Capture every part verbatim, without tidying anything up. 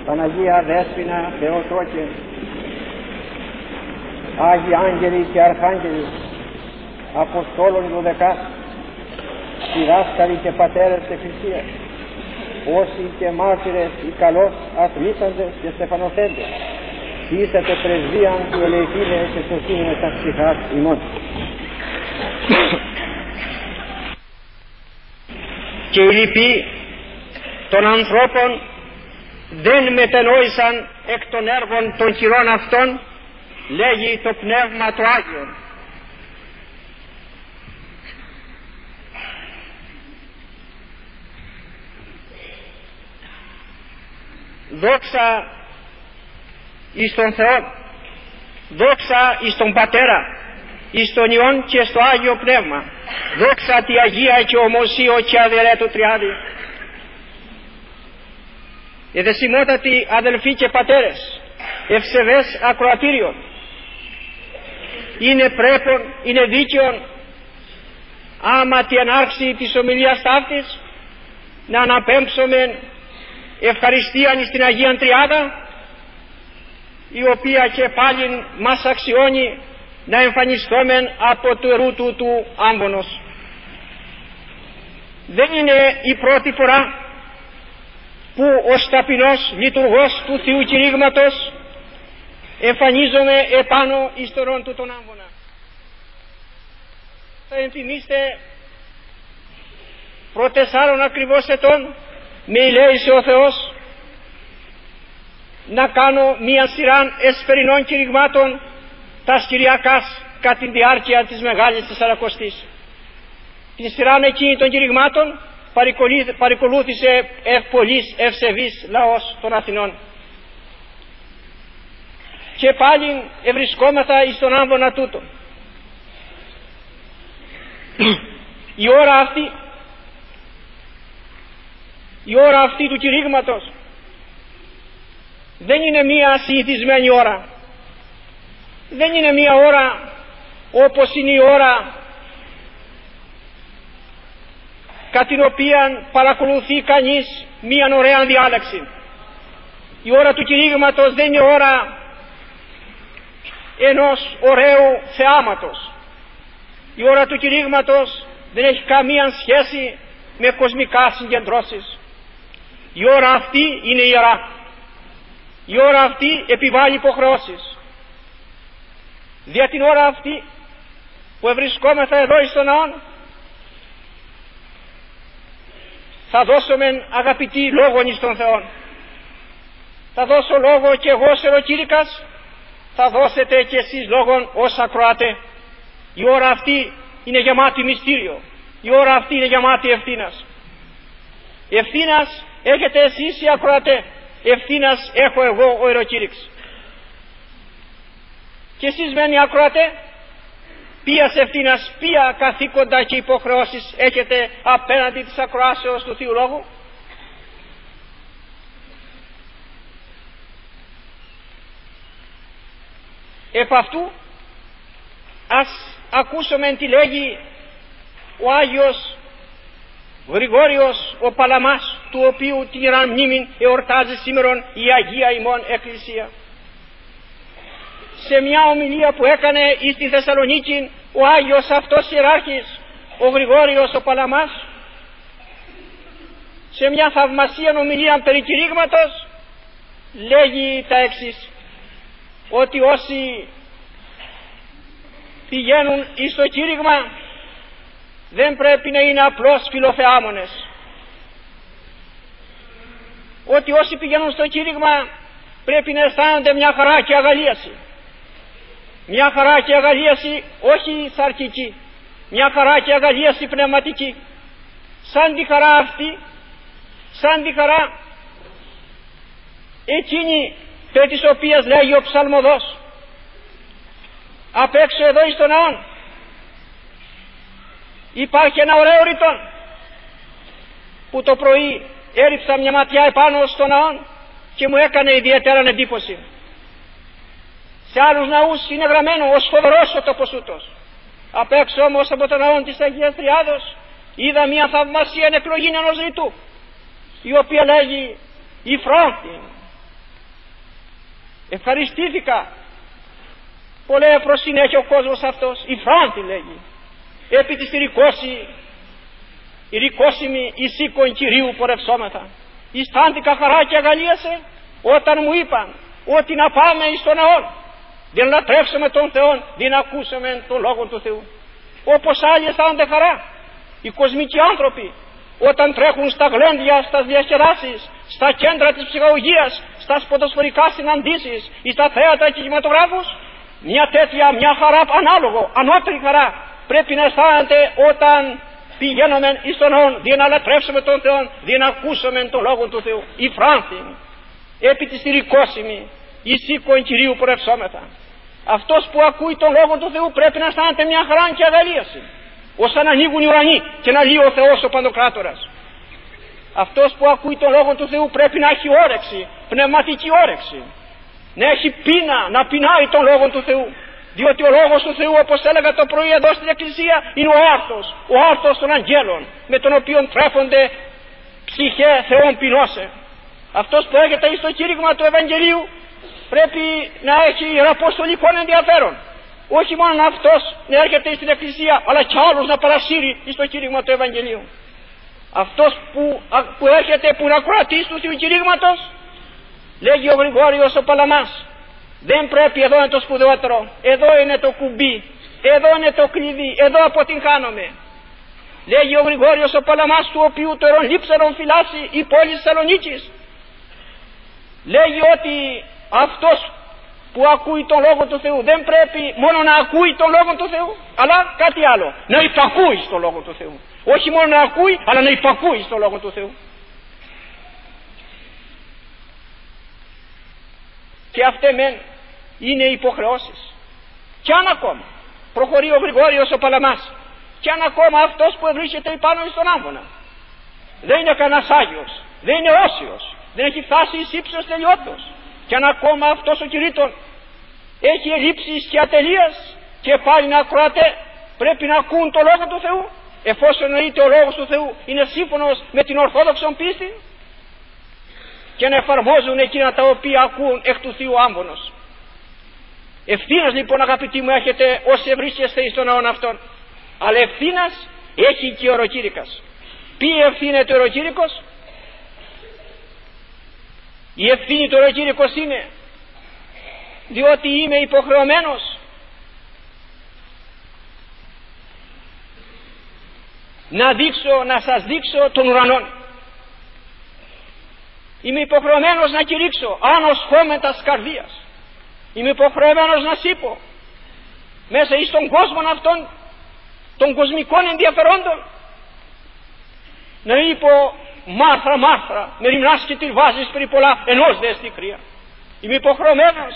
Παναγία Δέσποινα Θεοτόκε, Άγιοι Άγγελοι και Αρχάγγελοι, Αποστόλων δωδεκά, διδάσκαλοι και πατέρες της Εκκλησίας, όσοι και μάρτυρες ή καλώς αθλήσαντες και στεφανοθέντες, πείσατε πρεσβείαν του ελεηθήνε και σωσύνε τα ψυχάς ημών. Και οι λοιποί των ανθρώπων δεν μετενόησαν εκ των έργων των χειρών αυτών, λέγει το Πνεύμα το Άγιον. Δόξα εις τον Θεό, δόξα εις τον Πατέρα, εις τον Υιόν και στο Άγιο Πνεύμα, δόξα τη Αγία και ομοσίω και αδερέτου τριάδι. Εδεσιμότατοι αδελφοί και πατέρες, ευσεβές ακροατήριον, είναι πρέπον, είναι δίκαιον, άμα τη ενάρξη της ομιλίας ταύτης, να αναπέμψουμε ευχαριστίαν στην Αγίαν Τριάδα, η οποία και πάλι μας αξιώνει να εμφανιστόμεν από του ερού του του άμπονος. Δεν είναι η πρώτη φορά που ως ταπεινός λειτουργός του Θεού Κηρύγματος εμφανίζομαι επάνω εις τον όν του τον άμβονα. Θα ενθυμίστε προτεσσάρων ακριβώς ετών με ηλέησε ο Θεός να κάνω μία σειρά εσπερινών κηρυγμάτων τας Κυριακάς κατά τη διάρκεια της Μεγάλης Τεσσαρακοστής. Την σειρά εκείνη των κηρυγμάτων παρακολούθησε ευπολής ευσεβής λαός των Αθηνών. Και πάλι ευρισκόμεθα εις τον άμβονα τούτο. Η ώρα αυτή, η ώρα αυτή του κηρύγματος δεν είναι μία συνηθισμένη ώρα. Δεν είναι μία ώρα όπως είναι η ώρα κατά την οποία παρακολουθεί κανείς μία ωραία διάλεξη. Η ώρα του κηρύγματος δεν είναι ώρα ενός ωραίου θεάματος. Η ώρα του κηρύγματος δεν έχει καμία σχέση με κοσμικά συγκεντρώσεις. Η ώρα αυτή είναι ιερά. Η ώρα αυτή επιβάλλει υποχρεώσεις. Δια την ώρα αυτή που ευρισκόμεθα εδώ εις τον ναόν, θα δώσουμε αγαπητοί λόγων εις τον Θεό. Θα δώσω λόγο και εγώ ως εροκήρυκας, θα δώσετε και εσείς λόγων ως ακροάτε. Η ώρα αυτή είναι γεμάτη μυστήριο. Η ώρα αυτή είναι γεμάτη ευθύνας. Ευθύνας έχετε εσείς οι ακροατέ. Ευθύνας έχω εγώ ο εροκήρυξ. Και εσείς μένει ακροατέ, ποιας ευθύνας, ποια καθήκοντα και υποχρεώσεις έχετε απέναντι της ακροάσεως του Θείου Λόγου. Επ' αυτού ας ακούσουμε τι λέγει ο Άγιος Γρηγόριος ο Παλαμάς, του οποίου την ιεράν μνήμην εορτάζει σήμερον η Αγία ημών Εκκλησία. Σε μια ομιλία που έκανε εις τη Θεσσαλονίκη ο Άγιος αυτός ιεράρχης ο Γρηγόριος ο Παλαμάς, σε μια θαυμασία ομιλία περί κηρύγματος, λέγει τα εξής, ότι όσοι πηγαίνουν εις το κήρυγμα δεν πρέπει να είναι απλώς φιλοθεάμονες. Ότι όσοι πηγαίνουν στο κήρυγμα πρέπει να αισθάνονται μια χαρά και αγαλίαση. Μια χαρά και αγαλίαση όχι σαρκική, μια χαρά και αγαλίαση πνευματική. Σαν τη χαρά αυτή, σαν τη χαρά εκείνη περί της οποίας λέγει ο ψαλμοδός απ' έξω εδώ εις τον ναόν υπάρχει ένα ωραίο ρητόν που το πρωί έριψα μια ματιά επάνω στον ναόν και μου έκανε ιδιαίτερα εντύπωση. Σε άλλους ναούς είναι γραμμένο ως φοβερός ο τόπος ούτος. Απ' έξω όμως από τον ναόν της Αγίας Τριάδος είδα μια θαυμασία εκλογή ενός ρητού, η οποία λέγει η φρόνθη Ευχαριστήθηκα. Πολλέ προς συνέχεια ο κόσμος αυτός, η Φράντη λέγει, επί της ρηκώση, η ρηκώσιμη εις οίκον Κυρίου πορευσόμεθα. Αισθάνθηκα χαρά και αγαλίασε όταν μου είπαν ότι να πάμε εις τον ναό, δεν λατρεύσουμε τον Θεό, δεν ακούσαμε τον Λόγο του Θεού. Όπως άλλοι αισθάνονται χαρά, οι κοσμικοί άνθρωποι, όταν τρέχουν στα γλέντια, στα διασκεδάσεις, στα κέντρα της ψυχαγωγίας, στα ποδοσφαιρικά συναντήσεις ή στα θέατρα και κινηματογράφους, μια τέτοια, μια χαρά ανάλογο, ανώτερη χαρά πρέπει να αισθάνεται όταν πηγαίνουμε εις τον ναό, δεν να λατρεύσουμε τον Θεό, δεν να ακούσουμε τον Λόγο του Θεού. Η Φράνθη, επί της ρηκώσιμη, εις οίκον Κυρίου πορευσόμεθα. Αυτός που ακούει τον Λόγο του Θεού πρέπει να αισθάνεται μια χαρά και αγαλίαση, ώστε να ανοίγουν οι ουρανοί και να λύει ο Θεός ο Παντοκράτορας. Αυτός που ακούει τον Λόγο του Θεού πρέπει να έχει όρεξη, πνευματική όρεξη, να έχει πείνα, να πεινάει τον Λόγο του Θεού, διότι ο Λόγος του Θεού, όπως έλεγα το πρωί εδώ στην Εκκλησία, είναι ο άρτος, ο άρτος των αγγέλων, με τον οποίο τρέφονται ψυχέ Θεών πεινώσε. Αυτός που έρχεται στο κήρυγμα του Ευαγγελίου πρέπει να έχει ιεραποστολικό ενδιαφέρον, όχι μόνο αυτός να έρχεται στην Εκκλησία, αλλά και άλλους να παρασύρει στο κήρυγμα του Ευαγγελίου. Αυτός που, που έρχεται που να κρατήσει του Θεού κηρύγματος, λέγει ο Γρηγόριος ο Παλαμάς, δεν πρέπει, εδώ είναι το σπουδαιότερο, εδώ είναι το κουμπί, εδώ είναι το κλειδί, εδώ αποτυγχάνομαι. Λέγει ο Γρηγόριος ο Παλαμάς, του οποίου το ερωνλήψερον φυλάσσει η πόλη Θεσσαλονίκης, λέγει ότι αυτός που ακούει τον Λόγο του Θεού δεν πρέπει μόνο να ακούει τον Λόγο του Θεού, αλλά κάτι άλλο, να υπακούει στον Λόγο του Θεού. Όχι μόνο να ακούει, αλλά να υπακούει στον Λόγο του Θεού. Και αυτές μεν είναι υποχρεώσεις. Κι αν ακόμα προχωρεί ο Γρηγόριος ο Παλαμάς, κι αν ακόμα αυτός που βρίσκεται πάνω στον άμβονα δεν είναι κανένας Άγιος, δεν είναι όσιος, δεν έχει φτάσει εις ύψος τελειότητος, κι αν ακόμα αυτός ο κηρύττων έχει ελλείψεις και ατελείας, και πάλι να ακροάτε πρέπει να ακούν το Λόγο του Θεού, εφόσον εννοείται ο Λόγος του Θεού είναι σύμφωνος με την ορθόδοξον πίστη, και να εφαρμόζουν εκείνα τα οποία ακούν εκ του Θείου άμβονος. Ευθύνας λοιπόν, αγαπητοί μου, έχετε όσοι βρίσκεστε στον ναόν αυτόν, αλλά ευθύνας έχει και ο οροκήρυκας. Ποια ευθύνεται ο οροκήρυκος? Η ευθύνη του οροκήρυκος είναι διότι είμαι υποχρεωμένος να δείξω, να σας δείξω τον ουρανό. Είμαι υποχρεωμένος να κηρύξω άνος χώμετας καρδίας. Είμαι υποχρεωμένος να σύπω μέσα εις τον κόσμο αυτών των κοσμικών ενδιαφερόντων, να μην πω Μάρθρα, Μάρθρα, με ρημνάς και τη βάζεις περί πολλά, ενός δε εστί κρύα. Είμαι υποχρεωμένος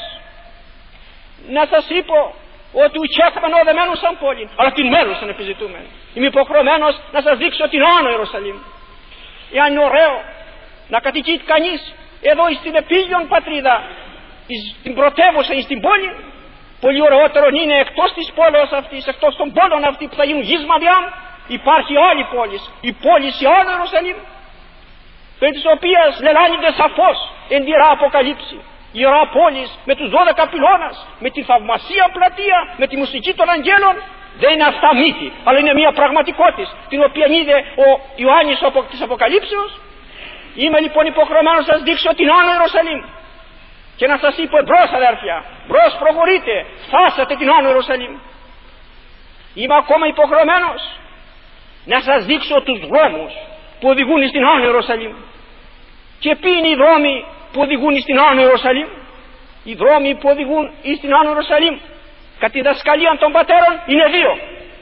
να σας είπω ότι ουκέχαμε οδεμένους σαν πόλη, αλλά την μέλουσαν επιζητούμενοι. Είμαι υποχρεωμένος να σας δείξω την Άνω Ιερουσαλήμ. Εάν είναι ωραίο να κατοικεί κανείς εδώ στην επίγειον πατρίδα, στην πρωτεύουσα ή στην πόλη, πολύ ωραιότερο είναι εκτός της πόλης αυτής, εκτός των πόλων αυτή που θα γίνουν γης μαδιάν, υπάρχει άλλη πόλη, η πόλη η Άνω Ιερουσαλήμ, περί της οποίας λελάνεται σαφώς εν ιερά Αποκαλύψη. Η ιερά πόλης με τους δώδεκα πυλώνας, με τη θαυμασία πλατεία, με τη μουσική των αγγέλων, δεν είναι αυτά μύθι, αλλά είναι μια πραγματικότητα την οποία είδε ο Ιωάννης της Αποκαλύψεως. Είμαι λοιπόν υποχρεωμένος να σας δείξω την Άνω Ιερουσαλήμ και να σας είπω εμπρός αδέρφια, μπρος προχωρείτε, φτάσατε την Άνω Ιερουσαλήμ. Είμαι ακόμα υποχρεωμένος να σας δείξω τους δρόμους που οδηγούν στην Άνω Ιερουσαλήμ. Και ποιοι είναι οι δρόμοι που οδηγούν στην Άνω Ιερουσαλήμ? Οι δρόμοι που οδηγούν στην Άνω Ιερουσαλήμ κατά τη δασκαλία των πατέρων είναι δύο,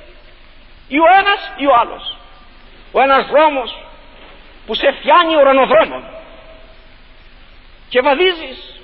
ή ο ένας ή ο άλλος. Ο ένας δρόμος που σε φτιάνει ουρανοδρόμων και βαδίζεις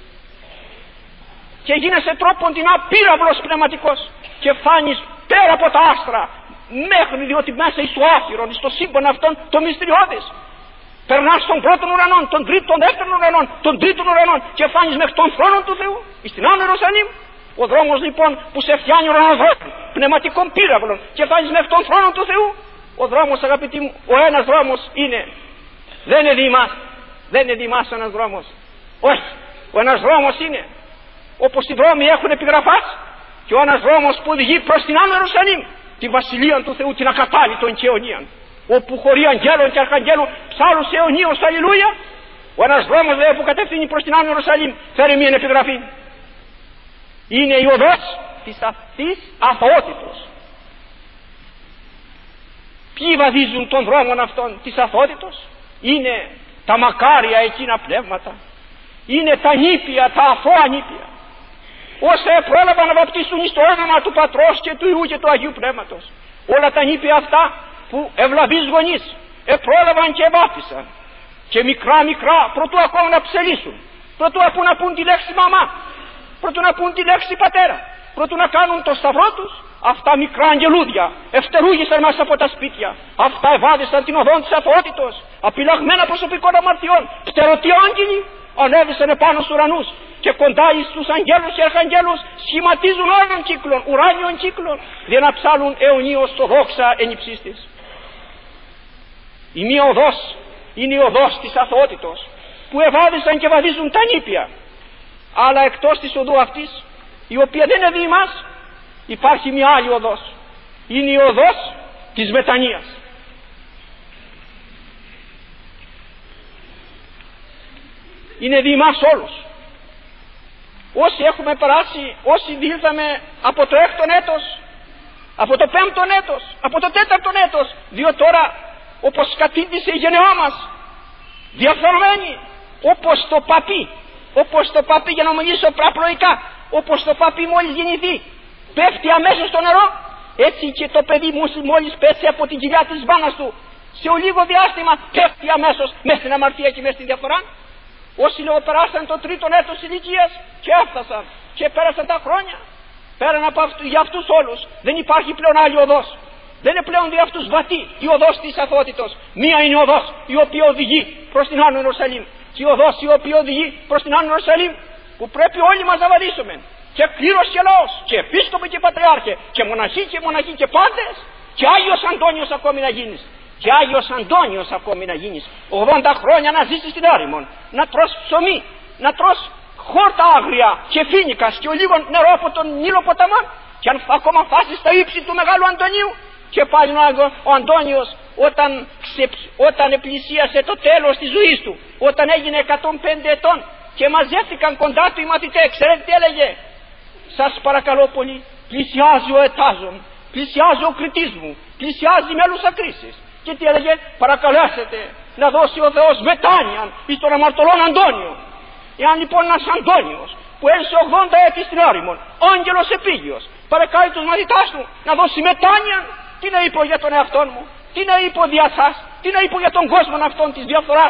και γίνεσαι τρόπον την απείραυλος πνευματικός και φτάνεις πέρα από τα άστρα μέχρι, διότι μέσα εις το άφυρον, στο σύμπαν αυτόν το μυστηριώδης, περνάς τον πρώτον ουρανόν, τον τρίτον, τον δεύτερον ουρανόν, τον τρίτον ουρανόν και φτάνεις μέχρι τον θρόνο του Θεού στην Άνω Ιερουσαλήμ. Ο δρόμος λοιπόν που σε φτιάνει ουρανοδρόμων πνευματικών πύραυλων και φτάνεις μέχρι τον θρόνο του Θεού, ο δρόμος, αγαπητοί μου, ο ένας δρόμος είναι, δεν είναι διμάς, δεν είναι διμάς ο ένας δρόμος, όχι, ο ένας δρόμος είναι όπως οι δρόμοι έχουν επιγραφάς, και ο ένας δρόμος που οδηγεί προς την Άνω Ιερουσαλήμ, τη βασιλεία του Θεού, την ακατάλητον και αιωνίαν, όπου χωρεί αγγέλων και αρχαγγέλων ψάλους αιωνίως, αλληλούια. Ο ένας δρόμος δε που κατευθύνει προς την Άνω Ιερουσαλήμ φέρει μία επιγραφή. Είναι η οδός της αυτής αθωότητος. Ποιοι βαδίζουν των δρόμων αυτών της αθωότητος? Είναι τα μακάρια εκείνα πνεύματα, είναι τα νήπια, τα αθώα νήπια, όσα επρόλαβαν να βαπτίσουν εις το όνομα του Πατρός και του Υιού και του Αγίου Πνεύματος. Όλα τα νήπια αυτά που ευλαβείς γονείς επρόλαβαν και βάπτισαν, και μικρά μικρά προτού ακόμα να ψελίσουν, προτού ακού να πούν τη λέξη μαμά, προτού να πούν τη λέξη πατέρα, προτού να κάνουν το σταυρό τους, αυτά μικρά αγγελούδια ευτερούγησαν μέσα από τα σπίτια, αυτά ευάδισαν την οδόν της αθωότητος, απειλαγμένα προσωπικών αμαρτιών, πτερωτοί άγγελοι ανέβησαν επάνω στους ουρανούς και κοντά στους αγγέλους και αρχαγγέλους σχηματίζουν όλων κύκλων, ουράνιων κύκλων, για να ψάλουν αιωνίως το δόξα εν υψής της. Η μία οδός είναι η οδός της αθωότητος, που ευάδισαν και βαδίζουν τα νήπια. Αλλά εκτός της οδού αυτής, η οποία δεν είναι δι' μας, υπάρχει μια άλλη οδός. Είναι η οδός της μετανοίας. Είναι δι' μας όλους. Όσοι έχουμε περάσει, όσοι διήλθαμε από το έκτον έτος, από το πέμπτον έτος, από το τέταρτον έτος, διότι τώρα όπως κατήντησε η γενεά μας, διαφθαρμένη, όπως το παπί, όπως το παπί, για να μιλήσω πραπλοϊκά, όπως το παπί μόλις γεννηθεί πέφτει αμέσως στο νερό, έτσι και το παιδί μου μόλις πέσει από την κοιλιά της μάνας του, σε λίγο διάστημα πέφτει αμέσως μέσα στην αμαρτία και μέσα στην διαφορά. Όσοι λέω περάσαν το τρίτον έτος ηλικίας και έφτασαν και πέρασαν τα χρόνια, πέραν από αυτού, για αυτούς όλους δεν υπάρχει πλέον άλλη οδός. Δεν είναι πλέον για αυτούς βατή η οδός της αθωότητος. Μία είναι η οδός η οποία οδηγεί προς την Άνω Ιερουσαλήμ, και η οδός η οποία οδηγεί προς την Άνω Ιερουσαλήμ, που πρέπει όλοι μας να βαδίσουμε, και κλήρος και λαός, και επίσκοποι και πατριάρχε, και μοναχοί και μοναχοί και πάντες, και Άγιος Αντώνιος ακόμη να γίνεις. Και Άγιος Αντώνιος ακόμη να γίνεις. ογδόντα χρόνια να ζήσεις στην έρημον, να τρως ψωμί, να τρως χόρτα άγρια και φίνικας και ο λίγο νερό από τον Νείλο ποταμό, και αν ακόμα φτάσεις στα ύψη του Μεγάλου Αντωνίου. Και πάλι ο Αντώνιος όταν, ξε, όταν πλησίασε το τέλος της ζωής του, όταν έγινε εκατόν πέντε ετών και μαζεύτηκαν κοντά του οι μαθητές, ξέρετε τι έλεγε? Σας παρακαλώ πολύ, πλησιάζει ο ετάζων, πλησιάζει ο κριτής μου, πλησιάζει μέλουσα κρίσης. Και τι έλεγε? Παρακαλέσετε να δώσει ο Θεός μετάνοια εις τον αμαρτωλόν Αντώνιο. Εάν λοιπόν ένας Αντώνιος που έζησε ογδόντα έτη στην έρημον, άγγελος επίγειος, παρακάλει τους μαθητάς του να δώσει μετάνοια, τι να είπω για τον εαυτό μου, τι να είπω δια σας, τι να είπω για τον κόσμο αυτόν της διαφθοράς?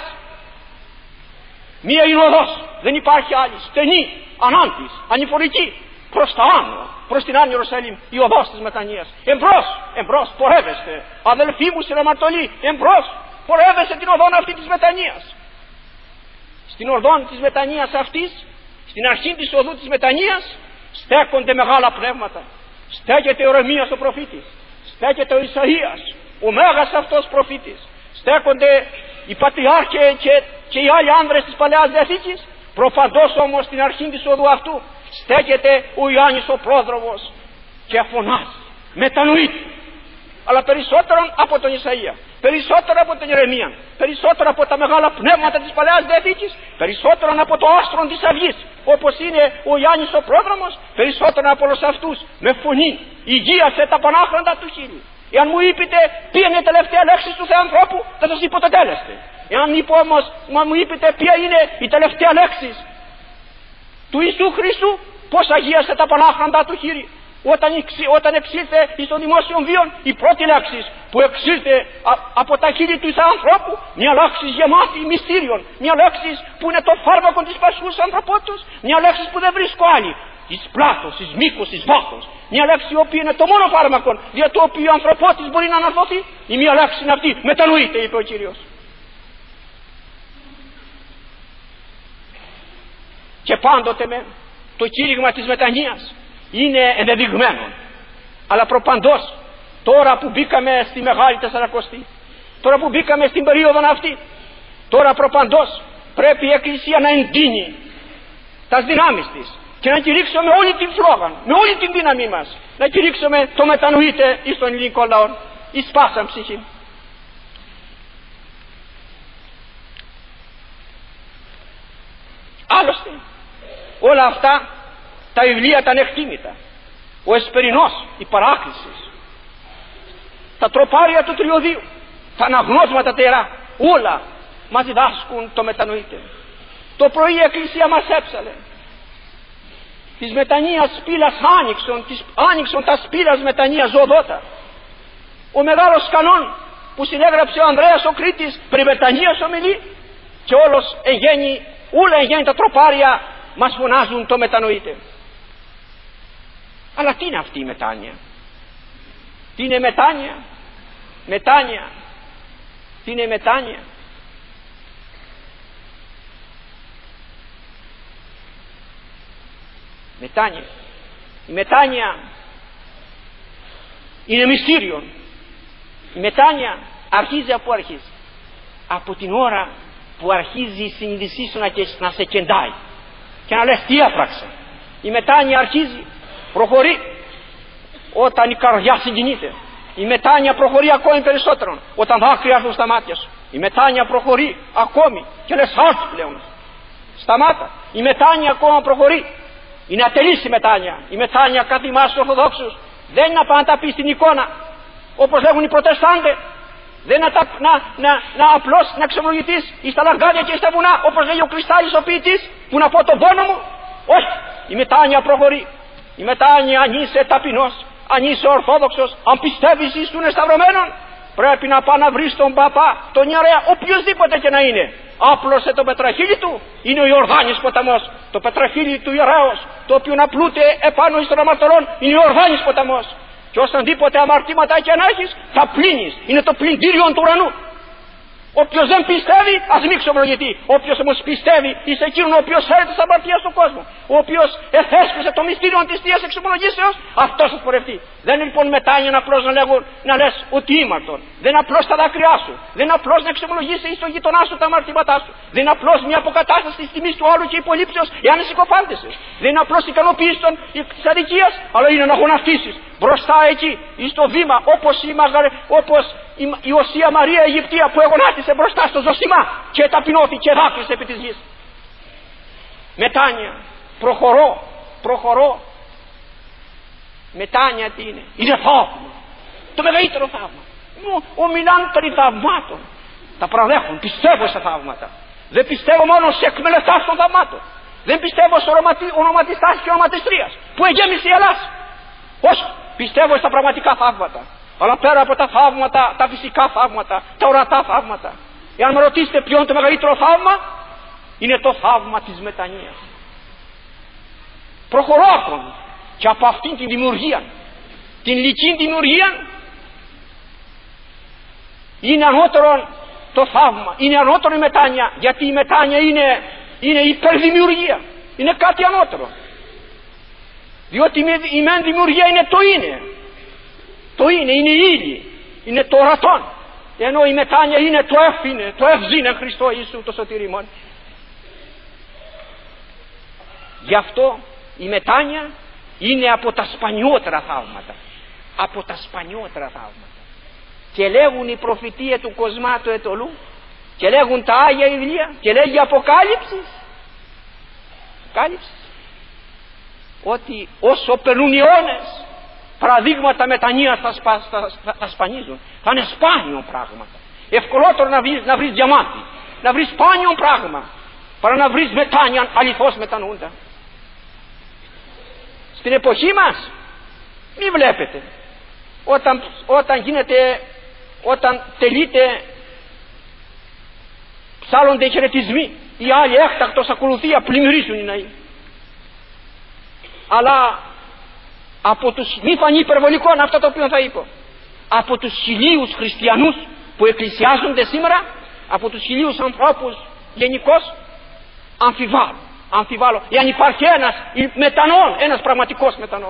Μία είναι οδός, δεν υπάρχει άλλη, στενή, ανάντης, ανηφορική, προς τα άνω, προς την Άνω Ιερουσαλήμ, η οδός της μετανοίας. Εμπρός, εμπρός, πορεύεστε, αδελφοί μου στην αμαρτωλή, εμπρός, πορεύεστε την οδόν αυτή της μετανοίας. Στην οδόν της μετανοίας αυτής, στην αρχή της οδού της μετανοίας, στέκονται μεγάλα πνεύματα. Στέκεται ο Ερεμίας ο προφήτης, στέκεται ο Ισαΐας, ο μέγας αυτός προφήτης, στέκονται οι πατριάρχες και, και οι άλλοι άνδρες της Παλαιάς Διαθήκης. Προφαντώς όμως στην αρχή της οδού αυτού στέκεται ο Ιωάννης ο πρόδρομος και φωνάζει, μετανοείται. Αλλά περισσότερο από τον Ισαΐα, περισσότερο από τον Ιερεμία, περισσότερο από τα μεγάλα πνεύματα της Παλαιάς Διαθήκης, περισσότερο από το άστρο της αυγής όπως είναι ο Ιωάννης ο πρόδρομος, περισσότερο από όλους αυτούς με φωνή υγείασε τα πανάχροντα του χείλη. Εάν μου είπετε ποια είναι η τελευταία λέξη του Θεανθρώπου, θα σας είπω το τέλεστε. Εάν είπω όμως, μα μου είπετε ποια είναι η τελευταία λέξη του Ιησού Χριστού, πώς αγίασε τα πανάχροντα του χείλη. Όταν, όταν εξήλθε εις των δημόσιων βίων, η πρώτη λέξη που εξήλθε α, από τα χείλη του ανθρώπου, μια λέξη γεμάτη μυστήριων, μια λέξη που είναι το φάρμακο της πασχούς ανθρωπότητας, μια λέξη που δεν βρίσκω άλλη, εις πλάτος, εις μήκος, εις βάθος, μια λέξη η οποία είναι το μόνο φάρμακο δια το οποίο ο ανθρωπότης μπορεί να αναρθωθεί. Η μια λέξη είναι αυτή, μετανοείται, είπε ο Κύριος. Και πάντοτε με το κήρυγμα της μετανοίας είναι ενδεδειγμένο. Αλλά προπαντός, τώρα που μπήκαμε στη Μεγάλη Τεσσαρακοστή, τώρα που μπήκαμε στην περίοδο αυτή, τώρα προπαντός πρέπει η Εκκλησία να εντείνει τας δυνάμεις της, και να κηρύξουμε με όλη την φλόγα, με όλη την δύναμή μας, να κηρύξουμε το μετανοείτε εις τον ελληνικό λαό, εις πάσαν ψυχή. Άλλωστε όλα αυτά τα βιβλία τα ανεκτήμητα, ο Εσπερινός, η Παράκληση, τα τροπάρια του Τριωδίου, τα αναγνώσματα τερά, όλα μας διδάσκουν το μετανοείτε. Το πρωί η Εκκλησία μας έψαλε, της μετανοίας σπήλας άνοιξον, της, άνοιξον τα σπήλας μετανοίας ζωοδότα. Ο μεγάλος κανόν που συνέγραψε ο Ανδρέας ο Κρήτης περί μετανοίας ομιλεί, και όλος εγγένει, όλα εγγένει τα τροπάρια μας φωνάζουν το μετανοείτε. Αλλά τι είναι αυτή η μετάνοια? Τι είναι μετάνοια? Μετάνοια. Τι είναι μετάνοια? Μετάνοια. Η μετάνοια είναι μυστήριο. Η μετάνοια αρχίζει από αρχίζει. Από την ώρα που αρχίζει η συνείδησή σου να, να σε κεντάει και να λες τι έπραξε. Η μετάνοια αρχίζει, προχωρεί όταν η καρδιά συγκινείται. Η μετάνοια προχωρεί ακόμη περισσότερο όταν δάκρυα έρθουν στα μάτια σου. Η μετάνοια προχωρεί ακόμη και λες άλτ πλέον, σταμάτα. Η μετάνοια ακόμα προχωρεί. Είναι ατελής η μετάνοια. Η μετάνοια κάθε εμάς τους Ορθοδόξους δεν είναι να πάνε να τα πει στην εικόνα όπως λέγουν οι Προτεστάντες. Δεν είναι να, να, να, να απλώς να ξεμολογηθείς εις τα λαγκάδια και στα βουνά όπως λέει ο Κρυστάλλης ο ποιητής, που να πω τον πόνο μου. Όχι, η μετάνοια προχωρεί. Η μετάνοια, αν είσαι ταπεινός, αν είσαι Ορθόδοξος, αν πιστεύεις εις του σταυρωμένων, πρέπει να πάει να βρεις τον παπά, τον ιερέα, οποιοδήποτε και να είναι. Άπλωσε το πετραχύλι του, είναι ο Ιορδάνης ποταμός. Το πετραχύλι του ιερέως, το οποίο να πλούται επάνω εις των αμαρτωλών, είναι ο Ιορδάνης ποταμός. Και όσανδήποτε αμαρτήματα και αν έχεις, θα πλύνεις. Είναι το πλυντήριο του ουρανού. Όποιος δεν πιστεύει, ας μην ξομολογηθεί. Όποιος όμως πιστεύει, είσαι εκείνον ο οποίος έρεται στα αμαρτία στον κόσμο, ο οποίος εθέσπισε το μυστήριο της Θείας εξομολογήσεως, αυτός θα πορευτεί. Δεν είναι λοιπόν μετάνοια απλώς να, λέγουν, να λες ότι ήμαρτον. Δεν είναι απλώς τα δάκρυά σου. Δεν είναι απλώς να εξομολογήσεις στον γειτονά σου τα αμαρτήματά σου. Δεν είναι απλώς μια αποκατάσταση της τιμής του άλλου και υπολείψεως εάν συκοφάντησες. Δεν είναι απλώς ικανοποίηση της αδικίας, αλλά είναι να γονατίσεις μπροστά εκεί, στο βήμα, όπως η, Μαγαρε, όπως η, η Οσία Μαρία Αιγυπτία που εγωνάτισε μπροστά στο ζωσιμά και ταπεινώθηκε και δάκρυσε επί της γης. Μετάνοια. Προχωρώ, προχωρώ. Μετάνοια τι είναι? Είναι θαύμα. Το μεγαλύτερο θαύμα. Ομιλάνε περί θαυμάτων. Τα παραδέχουν. Πιστεύω σε θαύματα. Δεν πιστεύω μόνο σε εκμελετάς των θαυμάτων. Δεν πιστεύω σε ονοματιστάς και ονοματιστρίας που εγέμισε η Ελλάς. Όχι. Πιστεύω στα πραγματικά θαύματα. Αλλά πέρα από τα θαύματα, τα φυσικά θαύματα, τα ορατά θαύματα. Εάν με ρωτήσετε ποιο είναι το μεγαλύτερο θαύμα, είναι το θαύμα της μετανοίας. Προχωρώ ακόμη και από αυτήν την δημιουργία, την λυκή δημιουργία, είναι ανώτερο το θαύμα, είναι ανώτερο η μετάνοια, γιατί η μετάνοια είναι, είναι υπερδημιουργία, είναι κάτι ανώτερο. Διότι η μεν δημιουργία είναι το είναι, το είναι, είναι η ύλη, είναι το ορατόν, ενώ η μετάνοια είναι το εφ, είναι το ευζήνε Χριστό Ιησού το σωτήρ ημών. Γι' αυτό η μετάνοια είναι από τα σπανιότερα θαύματα, από τα σπανιότερα θαύματα. Και λέγουν οι προφητείες του Κοσμάτου Ετωλού και λέγουν τα Άγια Βιβλία και λέγει Αποκάλυψης, Αποκάλυψης, ότι όσο περνούν οι αιώνες παραδείγματα μετανοίας θα, σπα, θα, θα, θα σπανίζουν. Θα είναι σπάνιο πράγματα. Ευκολότερο να βρεις, να βρεις διαμάτι, να βρεις σπάνιο πράγμα, παρά να βρεις μετάνοια αληθώς μετανοούντα. Στην εποχή μας μη βλέπετε όταν, όταν γίνεται, όταν τελείται, ψάλλονται οι χαιρετισμοί, οι άλλοι έκτακτος ακολουθία πλημμυρίζουν οι ναοί. Αλλά από τους, μη φανεί υπερβολικό αυτό το οποίο θα είπω, από τους χιλίους χριστιανούς που εκκλησιάζονται σήμερα, από τους χιλίους ανθρώπους γενικώς, αμφιβάλλω, αμφιβάλλω εάν υπάρχει ένας μετανοών, ένας πραγματικός μετανοών.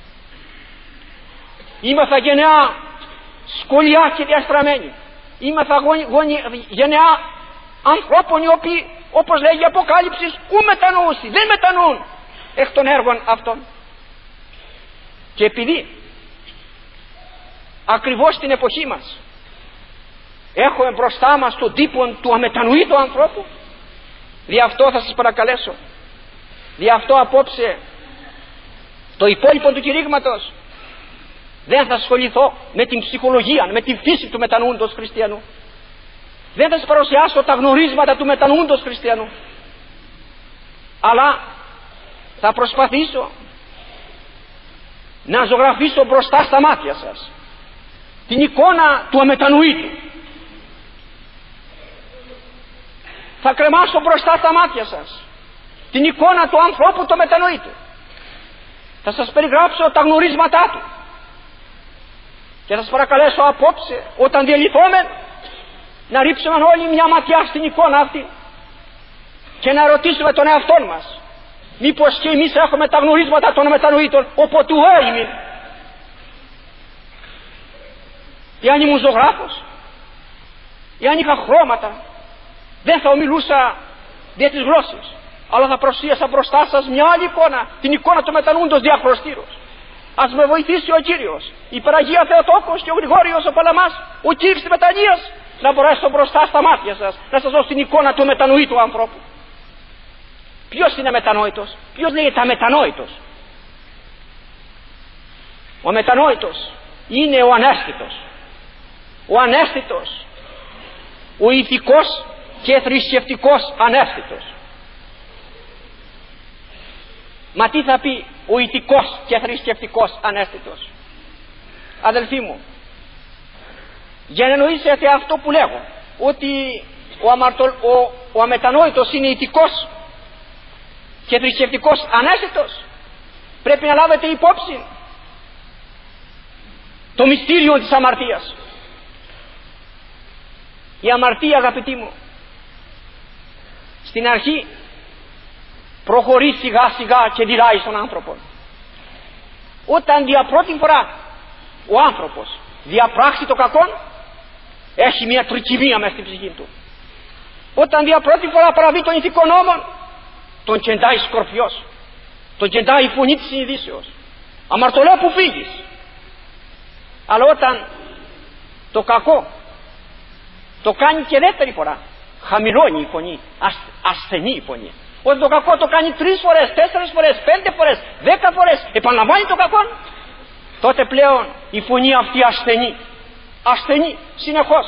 Είμαθα γενεά σκολιά και διαστραμμένη, είμαθα γενεά ανθρώπων οι οποίοι, όπως λέγει η Αποκάλυψη, ου μετανοούσι, δεν μετανοούν. εκ των έργων αυτών. Και επειδή ακριβώς στην εποχή μας έχουμε μπροστά μας τον τύπο του αμετανοήτου ανθρώπου, δι' αυτό θα σας παρακαλέσω, δι' αυτό απόψε το υπόλοιπο του κηρύγματος δεν θα ασχοληθώ με την ψυχολογία, με την φύση του μετανοούντος χριστιανού. Δεν θα σας παρουσιάσω τα γνωρίσματα του μετανοούντος χριστιανού, αλλά θα προσπαθήσω να ζωγραφίσω μπροστά στα μάτια σας την εικόνα του αμετανοήτου. Θα κρεμάσω μπροστά στα μάτια σας την εικόνα του ανθρώπου του μετανοήτου. Θα σας περιγράψω τα γνωρίσματά του και θα σας παρακαλέσω απόψε, όταν διαλυθούμε, να ρίψουμε όλοι μια ματιά στην εικόνα αυτή και να ρωτήσουμε τον εαυτό μας, μήπως και εμείς έχουμε τα γνωρίσματα των μετανοήτων οποτού έμειν. Εάν ήμουν ζωγράφος, εάν είχα χρώματα, δεν θα ομιλούσα δια της γλώσσης, αλλά θα προσίασα μπροστά σας μια άλλη εικόνα, την εικόνα του μετανοούντος διαχρωστήρος. Ας με βοηθήσει ο Κύριος, η Παναγία Θεοτόκος και ο Γρηγόριος ο Παλαμάς, ο Κύριος της Μετανοίας, να μπορέσω μπροστά στα μάτια σας να σας δώσω την εικόνα του μετανοήτου ανθρώπου. Ποιος είναι μετανόητος? Ποιος λέγεται αμετανόητος? Ο μετανόητος είναι ο ανέστητος, ο ανέστητος, ο ηθικός και θρησκευτικός ανέστητος. Μα τι θα πει ο ηθικός και θρησκευτικός ανέστητος? Αδελφοί μου, για να εννοήσετε αυτό που λέγω, ότι ο, αμαρτω, ο, ο αμετανόητος είναι ηθικός και θρησκευτικός ανέστητος, πρέπει να λάβετε υπόψη το μυστήριο της αμαρτίας. Η αμαρτία, αγαπητοί μου, στην αρχή προχωρεί σιγά σιγά και δειράει στον άνθρωπο. Όταν για πρώτη φορά ο άνθρωπος διαπράξει το κακό, έχει μια τρικυμία μέσα στην ψυχή του. Όταν για πρώτη φορά παραβεί τον ηθικό νόμο, τον κεντάει σκορπιός, τον κεντάει η φωνή της συνειδήσεως. Αμαρτωλέ που φύγεις. Αλλά όταν το κακό το κάνει και δεύτερη φορά, χαμηλώνει η φωνή, ασθενεί η φωνή. Όταν το κακό το κάνει τρεις φορές, τέσσερις φορές, πέντε φορές, δέκα φορές, επαναλαμβάνει το κακό, τότε πλέον η φωνή αυτή ασθενεί. Ασθενεί συνεχώς.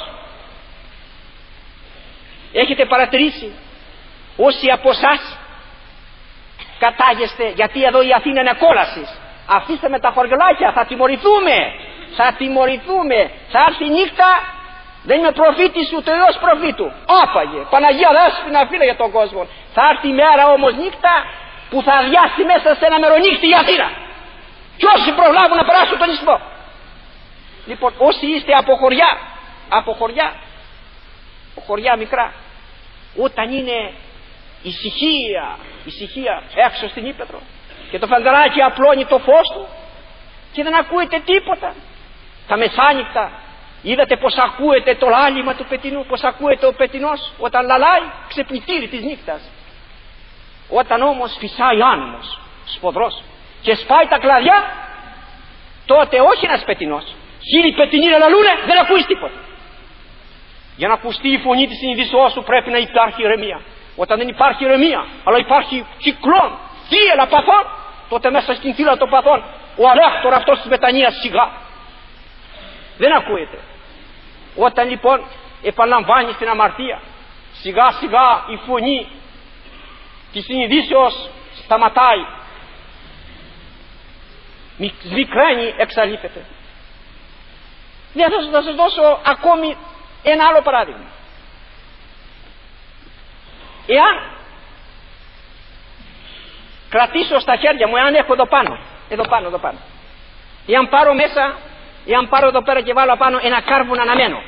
Έχετε παρατηρήσει όσοι από εσάς κατάγεστε, γιατί εδώ η Αθήνα είναι κόλασης, αφήστε με τα χωριολάκια, θα τιμωρηθούμε, θα τιμωρηθούμε, θα έρθει η νύχτα, δεν είμαι προφήτης ούτε Υιός προφήτου, άπαγε, Παναγία Δέσποινα φίλε για τον κόσμο. Θα έρθει η μέρα όμως νύχτα που θα αδειάσει μέσα σε ένα μερονύχτη η Αθήνα και όσοι προλάβουν να περάσουν τον ισθμό. Λοιπόν, όσοι είστε από χωριά, από χωριά, χωριά μικρά, όταν είναι ησυχία, ησυχία έξω στην ύπαιθρο και το φεγγαράκι απλώνει το φως του και δεν ακούετε τίποτα, τα μεσάνυχτα είδατε πως ακούετε το λάλημα του πετινού, πως ακούετε ο πετινός όταν λαλάει, ξεπνητήρι της νύχτας. Όταν όμως φυσάει άνεμος σφοδρός και σπάει τα κλαδιά, τότε όχι ένας πετινός, χίλιοι πετινοί να λαλούνε, δεν ακούεις τίποτα. Για να ακουστεί η φωνή της συνειδήσεώς σου πρέπει να υπάρχει ηρεμία. Όταν δεν υπάρχει ηρεμία, αλλά υπάρχει κυκλών, θύελα παθών, τότε μέσα στην θύλα των παθών ο αρέκτορ αυτός της μετανοίας σιγά δεν ακούεται. Όταν λοιπόν επαναλαμβάνει την αμαρτία, σιγά σιγά η φωνή της συνειδήσεως σταματάει, μικραίνει, εξαλείφεται. Δεν θα σας δώσω ακόμη ένα άλλο παράδειγμα. Εάν κρατήσω στα χέρια μου, εάν έχω εδώ πάνω, εδώ πάνω, εδώ πάνω, εάν πάρω μέσα, εάν πάρω εδώ πέρα και βάλω πάνω ένα κάρβουνο αναμένο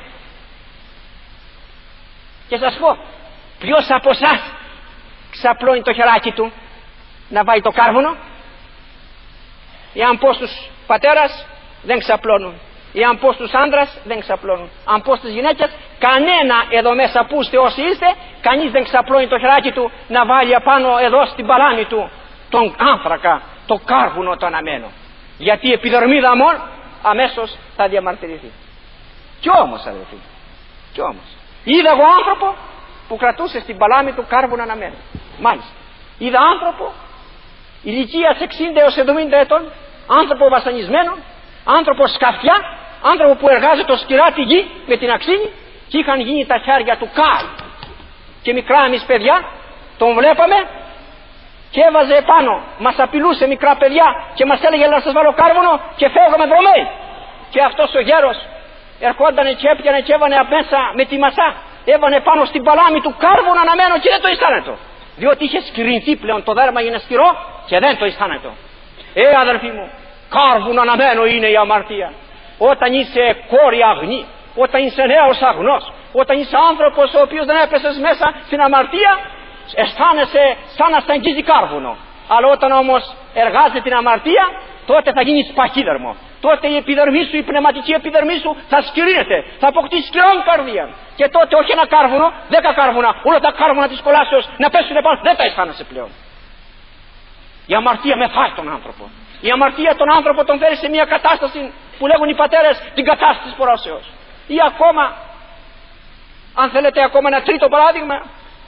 και σας πω, ποιος από εσάς ξαπλώνει το χεράκι του να βάλει το κάρβουνο? Εάν πω στους πατέρας, δεν ξαπλώνουν. Εάν πω στους άντρας, δεν ξαπλώνουν. Αν πω στις γυναίκες, κανένα εδώ μέσα που είστε όσοι είστε, κανείς δεν ξαπλώνει το χεράκι του να βάλει απάνω εδώ στην παλάμη του τον άνθρακα, το κάρβουνο το αναμένο. Γιατί η επιδερμίδα μόνο αμέσως θα διαμαρτυρηθεί. Κι όμως αδελφοί, κι όμως είδα εγώ άνθρωπο που κρατούσε στην παλάμη του κάρβουνο αναμένο. Μάλιστα, είδα άνθρωπο ηλικίας εξήντα έως εβδομήντα ετών, άνθρωπο βασανισμένο, άνθρωπο σκαφιά, άνθρωπο που εργάζεται σκληρά τη γη με την αξίνη, και είχαν γίνει τα χέρια του κάρ. Και μικρά εμείς παιδιά τον βλέπαμε και έβαζε επάνω, μας απειλούσε μικρά παιδιά και μας έλεγε να σας βάλω κάρβουνο και φεύγαμε δρομέοι. Και αυτός ο γέρος ερχόντανε και έπιανε και έβανε μέσα με τη μασά, έβανε πάνω στην παλάμη του κάρβουνο αναμένο και δεν το αισθάνετο. Διότι είχε σκυρινθεί πλέον, το δέρμα είναι σκληρό και δεν το αισθάνετο. Ε αδερφοί μου, κάρβουνο αναμένο είναι η αμαρτία. Όταν είσαι κόρη αγνή, όταν είσαι νέος αγνός, όταν είσαι άνθρωπος ο οποίος δεν έπεσες μέσα στην αμαρτία, αισθάνεσαι σαν να σ' αγγίζει κάρβουνο. Αλλά όταν όμως εργάζεται την αμαρτία, τότε θα γίνει παχύδερμο. Τότε η επιδερμή σου, η πνευματική επιδερμή σου θα σκυρίνεται, θα αποκτήσει σκληρόν καρδία. Και τότε όχι ένα κάρβουνο, δέκα κάρβουνα, όλα τα κάρβουνα της κολάσεως να πέσουν πάνω, δεν τα αισθάνεσαι πλέον. Η αμαρτία μεθάει τον άνθρωπο. Η αμαρτία τον άνθρωπο τον φέρει σε μια κατάσταση που λέγουν οι πατέρες την κατάσταση της πορώσεως. Ή ακόμα, αν θέλετε ακόμα ένα τρίτο παράδειγμα,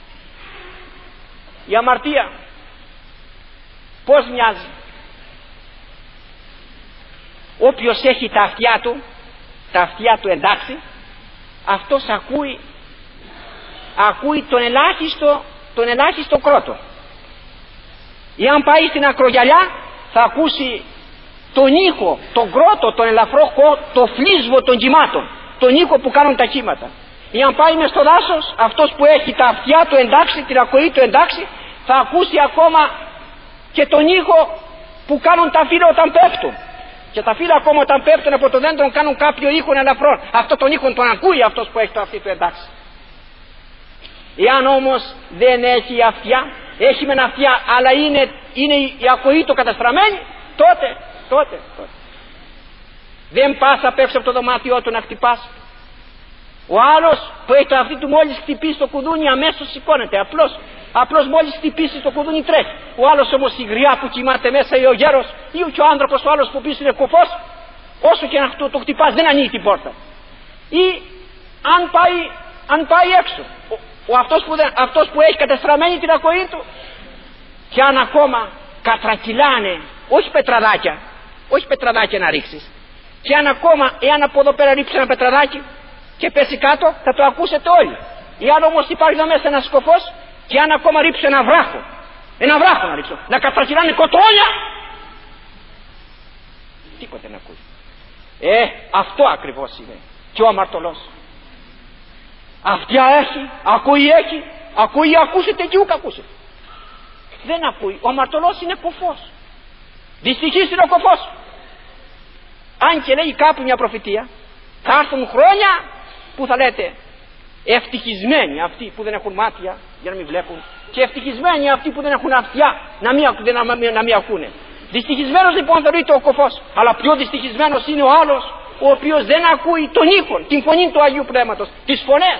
η αμαρτία πώς μοιάζει? Όποιος έχει τα αυτιά του, τα αυτιά του εντάξει, αυτός ακούει, ακούει τον ελάχιστο, τον ελάχιστο κρότο. Ή αν πάει στην ακρογιαλιά θα ακούσει τον ήχο, τον κρότο, τον ελαφρό, το φλίσβο των κυμάτων, τον ήχο που κάνουν τα κύματα. Ή αν πάει μες στο δάσος, αυτός που έχει τα αυτιά του εντάξει, την ακοή του εντάξει, θα ακούσει ακόμα και τον ήχο που κάνουν τα φύλλα όταν πέφτουν. Και τα φύλλα ακόμα όταν πέφτουν από το δέντρο κάνουν κάποιο ήχο ελαφρών. Αυτό τον ήχο τον ακούει αυτός που έχει το αυτί του εντάξει. Εάν όμως δεν έχει αυτιά, έχει μεν αυτιά, αλλά είναι, είναι η ακοή του καταστραμμένη, τότε, τότε, τότε. Δεν πας απ' έξω από το δωμάτιό του να χτυπάς. Ο άλλος που έχει το αυτί του μόλις χτυπήσει το κουδούνι αμέσως σηκώνεται. Απλώς, απλώς μόλις χτυπήσει το κουδούνι τρέχει. Ο άλλος όμως η γριά που κοιμάται μέσα ή ο γέρος ή και ο άνθρωπος ο άλλος που πίσω είναι κοφός, όσο και να το, το χτυπάς δεν ανοίγει την πόρτα. Ή αν πάει, αν πάει έξω, ο, ο αυτός, που δεν, αυτός που έχει κατεστραμμένη την ακοή του, και αν ακόμα κατρακυλάνε, όχι πετραδάκια, όχι πετραδάκια να ρίξεις, και αν ακόμα, εάν από εδώ πέρα ρίξει ένα πετραδάκι και πέσει κάτω, θα το ακούσετε όλοι. Εάν όμως υπάρχει εδώ μέσα ένας σκοφός, και αν ακόμα ρίξω ένα βράχο, ένα βράχο να ρίξω, να κατρακυλάνε κοτόνια, τίποτε να ακούει. Ε, αυτό ακριβώς είναι και ο αμαρτωλός. Αυτιά έχει, ακούει έχει, ακούει ακούσετε και ούκ ακούσετε. Δεν ακούει. Ο αμαρτωλός είναι κοφός. Δυστυχής είναι ο κοφός. Αν και λέει κάπου μια προφητεία, θα έρθουν χρόνια που θα λέτε ευτυχισμένοι αυτοί που δεν έχουν μάτια για να μην βλέπουν, και ευτυχισμένοι αυτοί που δεν έχουν αυτιά να μην, να μην, να μην ακούνε. Δυστυχισμένος λοιπόν θεωρείται ο κοφός, αλλά πιο δυστυχισμένος είναι ο άλλος ο οποίος δεν ακούει τον ήχο, την φωνή του Αγίου Πνεύματος, τις φωνές.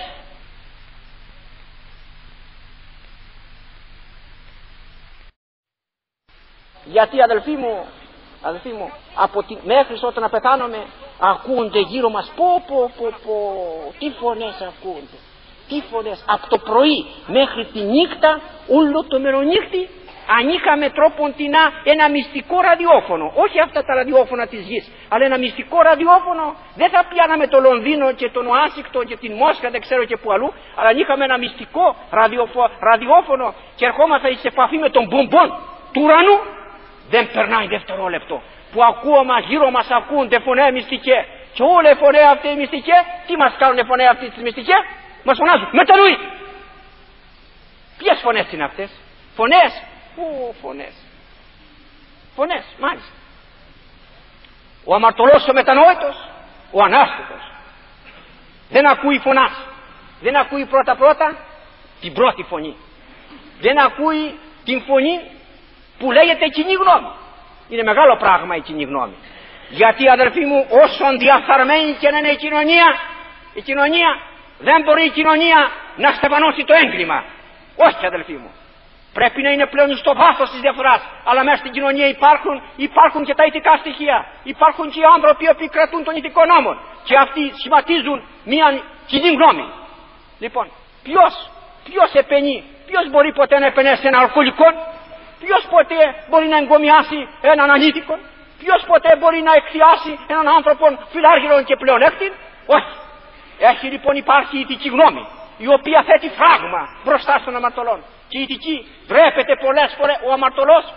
Γιατί αδελφοί μου, αδελφοί μου, από τη, μέχρι όταν να πεθάνομαι ακούνται γύρω μας, πω πω πω πω, τι φωνές ακούνται, τι φωνές, από το πρωί μέχρι τη νύχτα, όλο το μερονύχτη, αν είχαμε τρόπον τεινά ένα μυστικό ραδιόφωνο, όχι αυτά τα ραδιόφωνα της γης, αλλά ένα μυστικό ραδιόφωνο, δεν θα πιάναμε το Λονδίνο και τον Ουάσιγκτον και την Μόσχα, δεν ξέρω και που αλλού, αλλά αν είχαμε ένα μυστικό ραδιοφο, ραδιόφωνο και ερχόμαστε σε επαφή με τον μπομπον του ουρανού, δεν περνάει δευτερόλεπτο που ακούω γύρω μας ακούνται φωνές μυστικές, και όλες οι φωνές αυτές οι μυστικές, τι μας κάνουν οι φωνές αυτές τις μυστικές? Μας φωνάζουν μετανοεί. Ποιες φωνές είναι αυτές? Φωνές, ου, φωνές, φωνές, μάλιστα. Ο αμαρτωλός ο μετανόητος, ο ανάστατος, δεν ακούει φωνάς, δεν ακούει πρώτα πρώτα την πρώτη φωνή, δεν ακούει την φωνή που λέγεται κοινή γνώμη. Είναι μεγάλο πράγμα η κοινή γνώμη. Γιατί αδερφοί μου, όσον διαφθαρμένη και να είναι η κοινωνία, η κοινωνία δεν μπορεί η κοινωνία να στεφανώσει το έγκλημα. Όχι αδελφοί μου. Πρέπει να είναι πλέον στο βάθος της διαφοράς. Αλλά μέσα στην κοινωνία υπάρχουν, υπάρχουν και τα ηθικά στοιχεία. Υπάρχουν και οι άνθρωποι που κρατούν τον ηθικό νόμο. Και αυτοί σχηματίζουν μια κοινή γνώμη. Λοιπόν, ποιος, ποιος επενεί, ποιος μπορεί ποτέ να επενέσει έναν αλκοολικό, ποιος ποτέ μπορεί να εγκομιάσει έναν ανήθικο, ποιος ποτέ μπορεί να εκθιάσει έναν άνθρωπο φιλάργυρον και πλεονέκτη. Όχι. Έχει λοιπόν υπάρχει η ηθική γνώμη, η οποία θέτει φράγμα μπροστά στον αμαρτωλόν. Και η ηθική ντρέπεται πολλές φορές ο αμαρτωλός.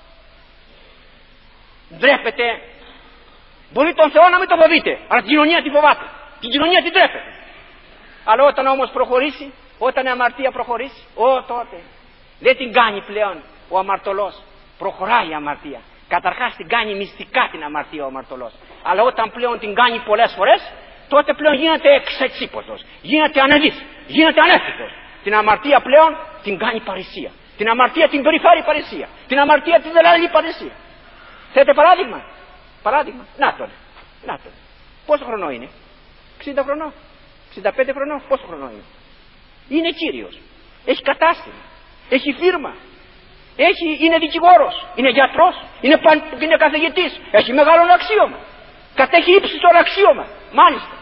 Ντρέπεται. Μπορεί τον Θεό να μην το φοβείται, αλλά την κοινωνία την φοβάται. Την κοινωνία την ντρέπεται. Αλλά όταν όμως προχωρήσει, όταν η αμαρτία προχωρήσει, ό, τότε δεν την κάνει πλέον ο αμαρτωλός. Προχωράει η αμαρτία. Καταρχάς την κάνει μυστικά την αμαρτία ο αμαρτωλός. Αλλά όταν πλέον την κάνει πολλές φορές, τότε πλέον γίνεται εξετσίπωτος, γίνεται ανεδής, γίνεται ανέφικος. Την αμαρτία πλέον την κάνει παρησία. Την αμαρτία την περιφέρει παρησία. Την αμαρτία την ελαλεί παρησία. Θέλετε παράδειγμα? Παράδειγμα. Να τον. Να τον. Πόσο χρονό είναι? εξήντα χρονών. εξήντα πέντε χρονών. Πόσο χρονό είναι? Είναι κύριος. Έχει κατάστημα. Έχει φίρμα. Έχει, είναι δικηγόρος. Είναι γιατρός. Είναι, παν, είναι καθηγητής. Έχει μεγάλο αξίωμα. Κατέχει ύψιστο αξίωμα. Μάλιστα.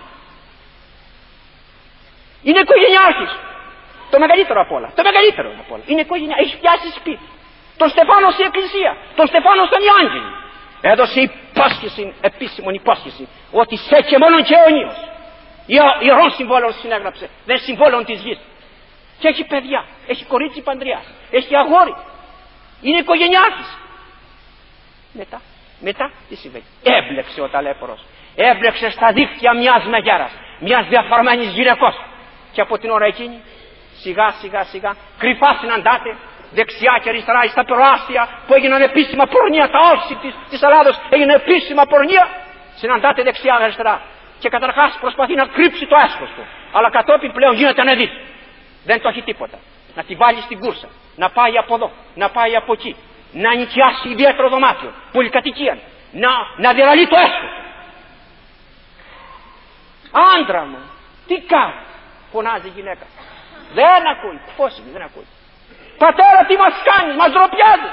Είναι οικογενειάρχης. Το μεγαλύτερο απ' όλα. Το μεγαλύτερο απ' όλα. Είναι οικογένεια. Έχει πιάσει σπίτι. Τον Στεφάνο στην εκκλησία. Τον Στεφάνο στον Ιάγγελη. Έδωσε υπόσχεση, επίσημον υπόσχεση, ότι σε και μόνον και αιωνίως. Ιερών συμβόλων συνέγραψε. Δεν συμβόλων της γης. Και έχει παιδιά. Έχει κορίτσι παντριάς. Έχει αγόρι. Είναι οικογενειάρχης. Μετά. Μετά τι συμβαίνει? Έμπλεξε ο ταλέπορος. Έμπλεξε στα δίχτυα μιας μεγέρας. Μιας διαφορμένης γυναικός. Και από την ώρα εκείνη σιγά σιγά σιγά κρυφά συναντάτε δεξιά και αριστερά στα προάστια που έγιναν επίσημα πορνεία, τα όψη της, της Ελλάδος έγινε επίσημα πορνεία. Συναντάτε δεξιά και αριστερά. Και καταρχάς προσπαθεί να κρύψει το έσχος του. Αλλά κατόπιν πλέον γίνεται ανεδής. Δεν το έχει τίποτα. Να τη βάλει στην κούρσα. Να πάει από εδώ. Να πάει από εκεί. Να νοικιάσει ιδιαίτερο δωμάτιο. Πολυκατοικία. Να, να διαλαλεί το έσχος. Άντρα μου, τι κάνει? Φωνάζει η γυναίκα. Δεν ακούει. Πώς είναι, δεν ακούει. Πατέρα, τι μας κάνεις? Μας ντροπιάζεις.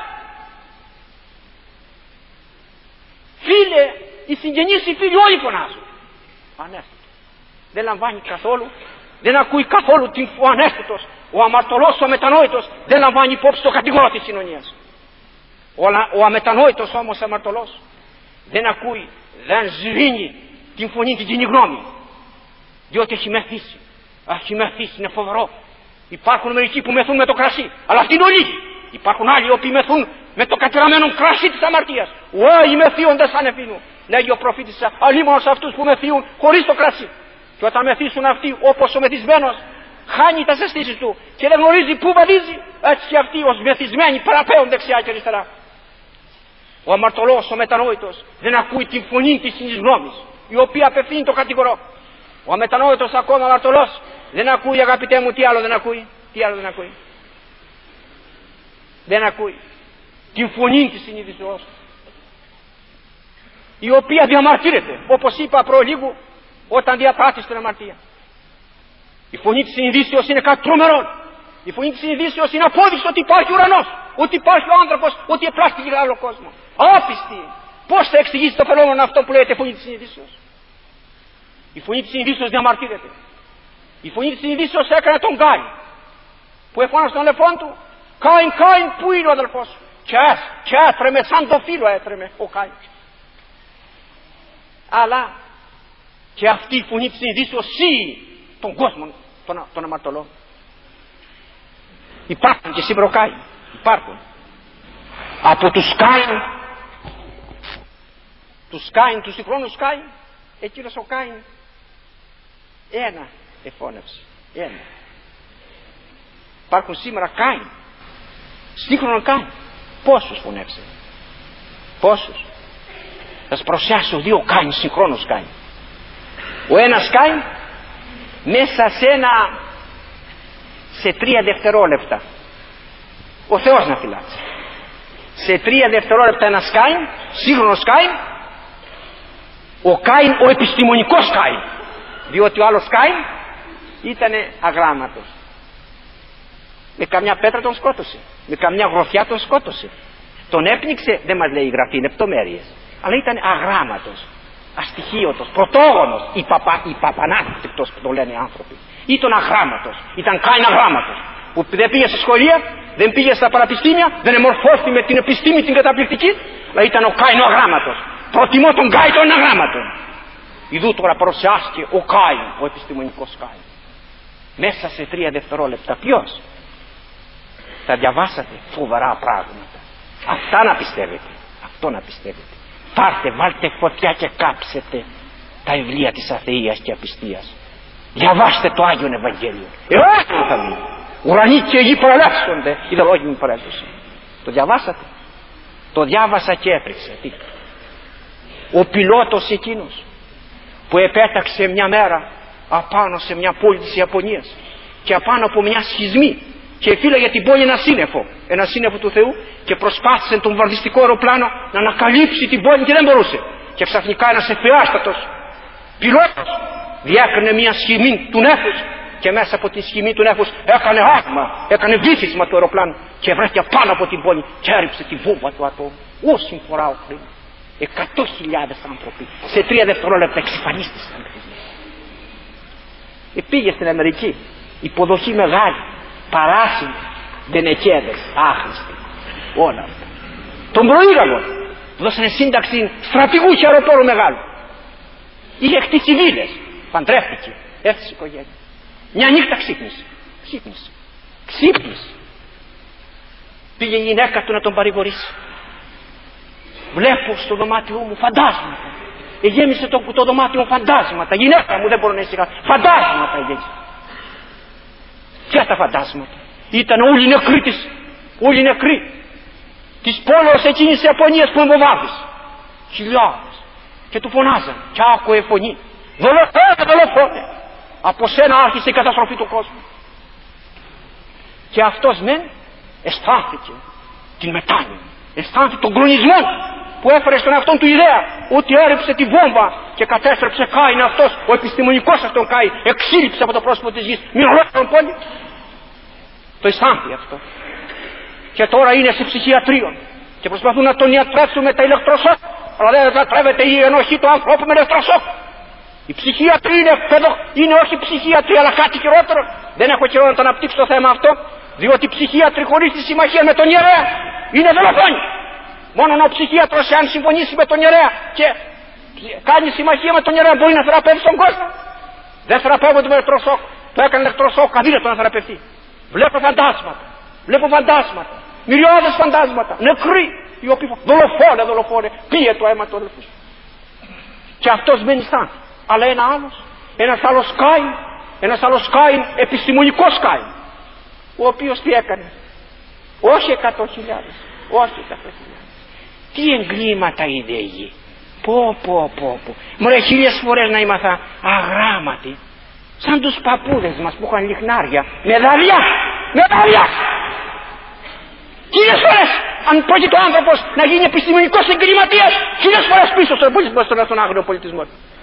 Φίλε, οι συγγενείς, οι φίλοι όλοι φωνάζουν. Ανέστητο. Δεν λαμβάνει καθόλου, δεν ακούει καθόλου την, ο ανέστητος, ο αμαρτωλός, ο αμετανόητος, δεν λαμβάνει υπόψη το κατηγορό της κοινωνίας. Ο, ο αμετανόητος όμως αμαρτωλός δεν ακούει, δεν σβήνει την φωνή, την κοινή γνώμη. Διότι έχει μεθύσει. Έχει μεθύσει, είναι φοβερό. Υπάρχουν μερικοί που μεθούν με το κρασί, αλλά αυτοί είναι ολίγοι. Υπάρχουν άλλοι οποίοι μεθούν με το κατηραμένο κρασί της αμαρτίας. Ουέ, οι μεθύοντες ανευθύνουν. Λέγει ο προφήτης, αλίμονος αυτούς που μεθύουν χωρίς το κρασί. Και όταν μεθύσουν αυτοί, όπως ο μεθυσμένος χάνει τα αισθήσεις του και δεν γνωρίζει πού βαδίζει, έτσι και αυτοί ως μεθυσμένοι παραπέουν δεξιά και αριστερά. Ο αμαρτωλός, ο μετανόητος, δεν ακούει την φωνή της κοινής γνώμης, η οποία απευθύνει το κατηγορό. Ο αμετανόητος ακόμα αμαρτωλός δεν ακούει, αγαπητέ μου, τι άλλο δεν ακούει? Τι άλλο δεν ακούει? Δεν ακούει την φωνή της συνείδησης, η οποία διαμαρτύρεται, όπως είπα προλίγου, όταν διαπράττει την αμαρτία. Η φωνή της συνειδήσεως είναι κάτι τρομερό. Η φωνή της συνειδήσεως είναι απόδειξη ότι υπάρχει ουρανός, ότι υπάρχει ο άνθρωπος, ότι επλάστηκε άλλο κόσμο. Άπιστη! Πώς θα εξηγήσει το φαινόμενο αυτό που λέγεται φωνή της συνειδήσεως? Η φωνή της συνειδήσεως διαμαρτύρεται. Η φωνή της συνειδήσεως έκανε τον Κάιν, που εφώνασε τον αδελφόν του, Κάιν, Κάιν, πού είναι ο αδελφός σου? Και, και έτρεμε, σαν το φύλλο έτρεμε ο Κάιν. Αλλά και αυτή η φωνή της συνειδήσεως σύει τον κόσμο, τον, τον αμαρτωλό. Υπάρχουν και σήμερα Κάιν. Υπάρχουν. Από τους Κάιν, τους Κάιν, τους συγχρόνους Κάιν, εκείνος ο Κάιν ένα εφώνευσε. Ένα. Υπάρχουν σήμερα Κάιν, σύγχρονο Κάιν. Πόσους φωνεύσε? Πόσους? Θα σας προσιάσω δύο Κάιν, συγχρόνους Κάιν. Ο ένας Κάιν μέσα σε ένα, σε τρία δευτερόλεπτα, ο Θεός να φυλάξει, σε τρία δευτερόλεπτα ένας Κάιν, σύγχρονος Κάιν, ο Κάιν, ο επιστημονικός Κάιν, διότι ο άλλος Κάιν ήταν αγράμματος. Με καμιά πέτρα τον σκότωσε, με καμιά γροθιά τον σκότωσε. Τον έπνιξε, δεν μας λέει η Γραφή, λεπτομέρειες. Αλλά ήταν αγράμματος, αστοιχείωτος, πρωτόγονος, η, παπα, η παπανάστηκτος που το λένε οι άνθρωποι. Ήταν αγράμματος, ήταν Κάιν αγράμματος. Που δεν πήγε στα σχολεία, δεν πήγε στα πανεπιστήμια, δεν εμορφώθηκε με την επιστήμη την καταπληκτική, αλλά ήταν ο Κάιν ο αγράμματος. Προτιμώ τον Κάιν τον αγράμματο. Ιδού τώρα παρουσιάστηκε ο Κάιν, ο επιστημονικός Κάιν. Μέσα σε τρία δευτερόλεπτα. Ποιος? Θα διαβάσατε φοβερά πράγματα. Αυτά να πιστεύετε. Αυτό να πιστεύετε. Πάρτε, βάλτε φωτιά και κάψετε τα βιβλία της αθείας και απιστίας. Διαβάστε το Άγιον Ευαγγέλιο. Εγώ θα μείνει. Ουρανοί και γη παραλλάσσονται. Οι λόγοι μου παρέλθουσαν. Το διαβάσατε? Το διάβασα και έπρεξε. Τι? Ο πιλότος εκείνος που επέταξε μια μέρα απάνω σε μια πόλη της Ιαπωνίας και απάνω από μια σχισμή και φύλαγε την πόλη ένα σύννεφο, ένα σύννεφο του Θεού, και προσπάθησε τον βαρδιστικό αεροπλάνο να ανακαλύψει την πόλη και δεν μπορούσε. Και ξαφνικά ένας εφιάστατος πιλότος διέκρινε μια σχημή του νέφους και μέσα από τη σχημή του νέφους έκανε άγμα, έκανε βύθισμα του αεροπλάνου και βρέθηκε πάνω από την πόλη και έριψε τη βόμβα του ατόμου. Όση φορά ο χρήμα. Εκατό χιλιάδες άνθρωποι σε τρία δευτερόλεπτα εξυφανίστησαν. Πήγε στην Αμερική, υποδοχή μεγάλη, παράσινη, δενεκέδες, άχρηστη, όλα αυτά. Τον προήγαγον δώσανε σύνταξη στρατηγού και αεροπόρου μεγάλου. Είχε χτίσει βίλες, παντρεύτηκε, έφτιαξε οικογένεια. Μια νύχτα ξύπνησε, ξύπνησε, ξύπνησε. Πήγε η γυναίκα του να τον παρηγορήσει. Βλέπω στο δωμάτιό μου φαντάσματα. Εγέμισε το, το δωμάτιο μου φαντάσματα. Γυναίκα μου, δεν μπορώ να ησυχάσω. Φαντάσματα εγέμισε. Ποια τα φαντάσματα? Ήταν όλοι νεκροί της, όλοι νεκροί της πόλεως εκείνης της Ιαπωνίας που εμποβάδησε. Χιλιάδες. Και του φωνάζαν και άκουε φωνή. Δολοφόνε, δολοφόνε. Από σένα άρχισε η καταστροφή του κόσμου. Και αυτός μεν αισθάνθηκε την μετάνοια, αισθάνθηκε τον κλονισμό που έφερε στον εαυτόν του ιδέα ότι έριψε τη βόμβα και κατέστρεψε Κάιν αυτός, ο επιστημονικός αυτόν Κάιν, εξήλυψε από το πρόσωπο της γης μια ολόκληρη πόλη. Το αισθάνθηκε αυτό. Και τώρα είναι σε ψυχιατρίο και προσπαθούν να τον ιατρέψουν με τα ηλεκτροσόκ, αλλά δεν λατρεύεται η ενοχή του ανθρώπου με ηλεκτροσόκ. Η ψυχιατρή είναι, είναι όχι ψυχιατρή, αλλά κάτι χειρότερο. Δεν έχω καιρό να το αναπτύξω το θέμα αυτό, διότι η ψυχίατρη χωρίς τη συμμαχία με τον ιερέα είναι δολοφόνοι. Μόνο ο ψυχίατρος, αν συμφωνήσει με τον ιερέα και κάνει συμμαχία με τον ιερέα, μπορεί να θεραπεύσει τον κόσμο. Δεν θεραπεύονται με ηλεκτροσόκ. Το έκανε ηλεκτροσόκ, αδύνατο να θεραπευτεί. Βλέπω φαντάσματα. Βλέπω φαντάσματα. Μυριώδες φαντάσματα. Νεκροί, οι οποίοι δολοφόνε, δολοφόνε, πήγε το αίμα του αδελφού. Και αυτός μένει σαν. Αλλά ένα άλλος, ένας άλλος Κάιν, ένας άλλος Κάιν, επιστημονικός Κάιν, ο οποίος τι έκανε? Όχι εκατό χιλιάδες, όχι εκατό χιλιάδες. Τι εγκλήματα είναι η γη. Πω πω πω πω. Μωρέ, χίλιες φορές να ήμαθα αγράμματοι, σαν τους παππούδες μας που είχαν λιχνάρια με δαλιά, με δαλιά. Χίλιες φορές, αν πρόκειται ο άνθρωπος να γίνει επιστημονικός εγκληματίας, χίλιες φορές πίσω στον πολιτισμό, στον άγριο πολιτισμό.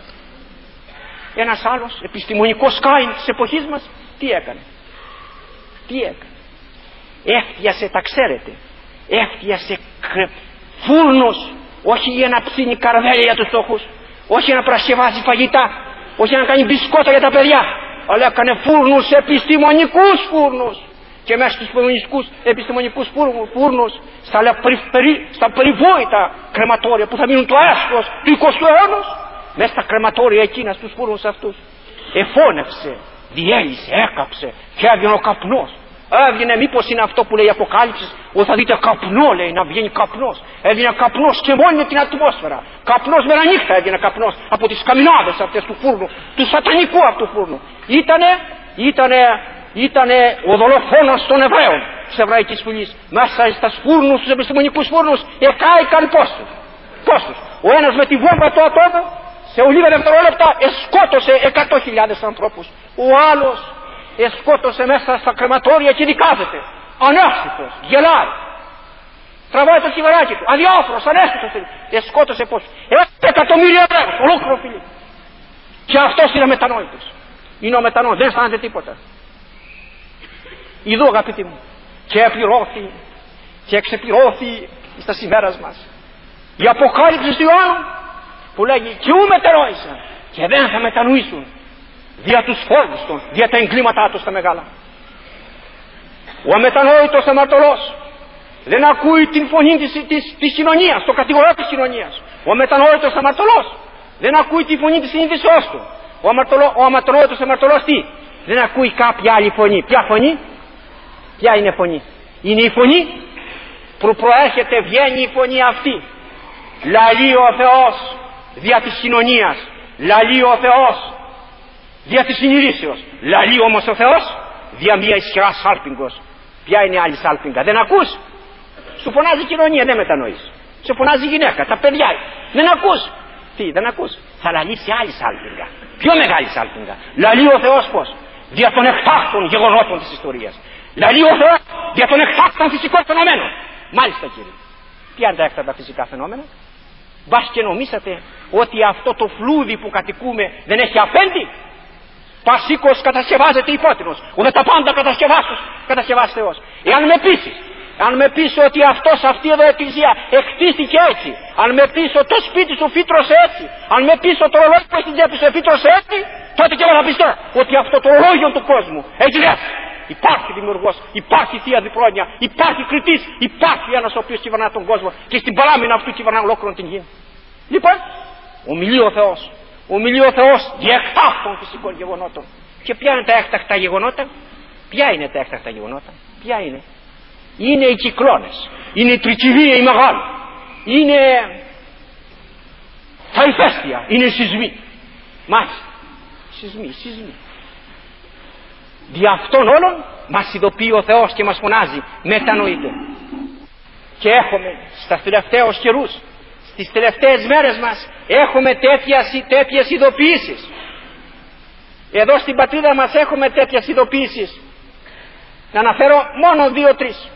Ένας άλλος επιστημονικός Κάιν της εποχής μας τι έκανε? Τι έκανε? Έφτιασε, τα ξέρετε, έφτιασε φούρνους, όχι για να ψήνει καρδέλια για τους φτωχούς, όχι για να πρασκευάζει φαγητά, όχι για να κάνει μπισκότα για τα παιδιά, αλλά έκανε φούρνους, επιστημονικούς φούρνους. Και μέσα στους επιστημονικούς, επιστημονικούς φούρνους, στα, περι, στα περιβόητα κρεματόρια που θα μείνουν το έσχος του εικοστού αιώνα, μέσα στα κρεματόρια εκείνα, στους φούρνους αυτούς, εφώνευσε, διέλυσε, έκαψε και έβγαινε ο καπνός. Έβγαινε, μήπως είναι αυτό που λέει η Αποκάλυψης, ότι θα δείτε καπνό, λέει, να βγαίνει καπνός. Έβγαινε καπνός και μόλυνε την ατμόσφαιρα. Καπνός μέρα νύχτα έβγαινε καπνός από τις καμινάδες αυτές του φούρνου, του σατανικού αυτού φούρνου. Ήτανε, ήτανε, ήτανε ο δολοφόνος των Εβραίων της Εβραϊκής Φυλής. Μέσα στα φούρνους, στους επιστημονικούς φούρνους, εκάηκαν πόσους. Πόσους. Ο ένας με τη βόμβα του ατόμου, σε λίγα δευτερόλεπτα εσκότωσε εκατό χιλιάδες ανθρώπους. Ο άλλος εσκότωσε μέσα στα κρεματόρια και δικάζεται. Ανέστητος, γελάει. Τραβάει το κυβεράκι του, αδιάφρος, ανέστητος. Εσκότωσε πόσους? Ένα εκατομμύριο Εβραίους, ολόκληρο φυλί. Και αυτός είναι μετανόητος. Είναι ο μετανόητος, δεν αισθάνεται τίποτα. Ιδού αγαπητοί μου, και επληρώθη και εξεπληρώθη στα ημέρας μας η αποκάλυψη του Ιωάννου που λέγει και ου μετερόησαν και δεν θα μετανοήσουν δια τους φόβους των, δια τα εγκλήματά τους τα μεγάλα. Ο αμετανόητος αμαρτωλός δεν ακούει την φωνή της, της, της κοινωνίας, το κατηγορά της κοινωνίας. Ο αμετανόητος αμαρτωλός δεν ακούει τη φωνή της συνείδησεώς του. Ο, αμαρτωλό, ο αμετανόητος αμαρτωλός τι? Δεν ακούει κάποια άλλη φωνή. Ποια φωνή? Ποια είναι φωνή? Είναι η φωνή που προέρχεται, βγαίνει η φωνή αυτή. Λαλεί ο Θεός δια της κοινωνίας, λαλεί ο Θεός δια της συνειδήσεως, λαλεί όμως ο Θεός δια μια ισχυρά σάλπιγγος. Ποια είναι η άλλη σάλπιγγα? Δεν ακούς? Σου φωνάζει η κοινωνία, δεν μετανοείς. Σου φωνάζει η γυναίκα, τα παιδιά, δεν ακούς. Τι, δεν ακούς? Θα λαλήσει άλλη σάλπιγγα, πιο μεγάλη σάλπιγγα. Λαλεί ο Θεός πως? Δια των εκτάκτων γεγονότων της ιστορίας. Λαλεί ο Θεός δια των εκτάκτων φυσικών φαινομένων. Μάλιστα κύριε, ποια είναι τα έκτακτα φυσικά φαινόμενα? Μπας και νομίσατε ότι αυτό το φλούδι που κατοικούμε δεν έχει αφέντη? Πασίκος κατασκευάζεται υπότινος, ούτε τα πάντα κατασκευάζει Θεός. Εάν με πείσεις, αν με πεις ότι αυτός, αυτή εδώ η εκκλησία εκτίστηκε έτσι, αν με πεις ότι το σπίτι σου φύτρωσε έτσι, αν με πεις ότι το ρολόγιο που έχει στην τσέπη σου φύτρωσε έτσι, τότε και εγώ θα πιστώ ότι αυτό το ρολόγιο του κόσμου έχει λες. Υπάρχει δημιουργός, υπάρχει θεία διπρόνια, υπάρχει κριτής, υπάρχει ένας ο οποίος κυβερνά τον κόσμο και στην παράμενα αυτού κυβερνά ολόκληρον την γη. Λοιπόν, ομιλεί ο Θεός, ομιλεί ο Θεός διεκτάκτων φυσικών γεγονότων. Και ποια είναι τα έκτακτα γεγονότα? Ποια είναι τα έκτακτα γεγονότα? Ποια είναι? Είναι οι κυκλώνες, είναι η τρικυβία η μεγάλη, είναι τα ηφαίστεια, είναι οι σεισμοί. Μάλιστα, σεισμοί, σεισμοί. Δι' αυτών όλων μας ειδοποιεί ο Θεός και μας φωνάζει μετανοείτε. Και έχουμε στα τελευταίους καιρούς, στις τελευταίες μέρες μας έχουμε τέτοιες, τέτοιες ειδοποιήσεις. Εδώ στην πατρίδα μας έχουμε τέτοιες ειδοποιήσεις. Να αναφέρω μόνο δύο-τρεις.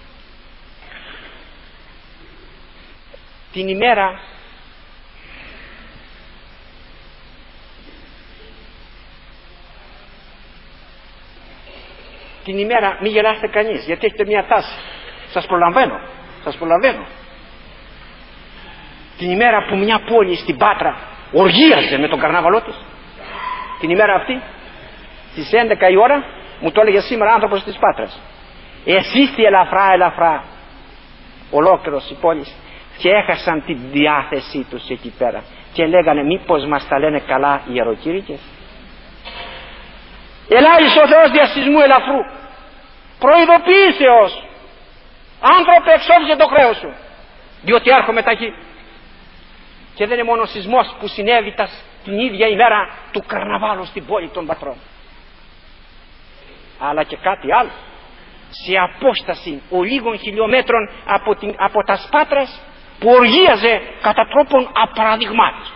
Την ημέρα την ημέρα, μην γελάσετε κανείς, γιατί έχετε μια τάση. Σας προλαβαίνω, σας προλαβαίνω. Την ημέρα που μια πόλη στην Πάτρα οργίαζε με τον καρναβαλό της, την ημέρα αυτή, στις έντεκα η ώρα, μου το έλεγε σήμερα άνθρωπος της Πάτρας. Εσύστη ελαφρά ελαφρά ολόκληρος η πόλη και έχασαν τη διάθεσή τους εκεί πέρα και λέγανε μήπως μας τα λένε καλά οι ιεροκήρυκες? Ελάχιστο ο Θεός δια σεισμού ελαφρού, προειδοποίησεως, άνθρωπε εξόφισε το χρέος σου, διότι έρχομαι ταχύ. Και δεν είναι μόνο ο σεισμός που συνέβη την ίδια ημέρα του καρναβάλου στην πόλη των Πατρών, αλλά και κάτι άλλο. Σε απόσταση ολίγων χιλιόμετρων από, την, από τα Σπάτρας που οργίαζε κατά τρόπον απαραδειγμάτων.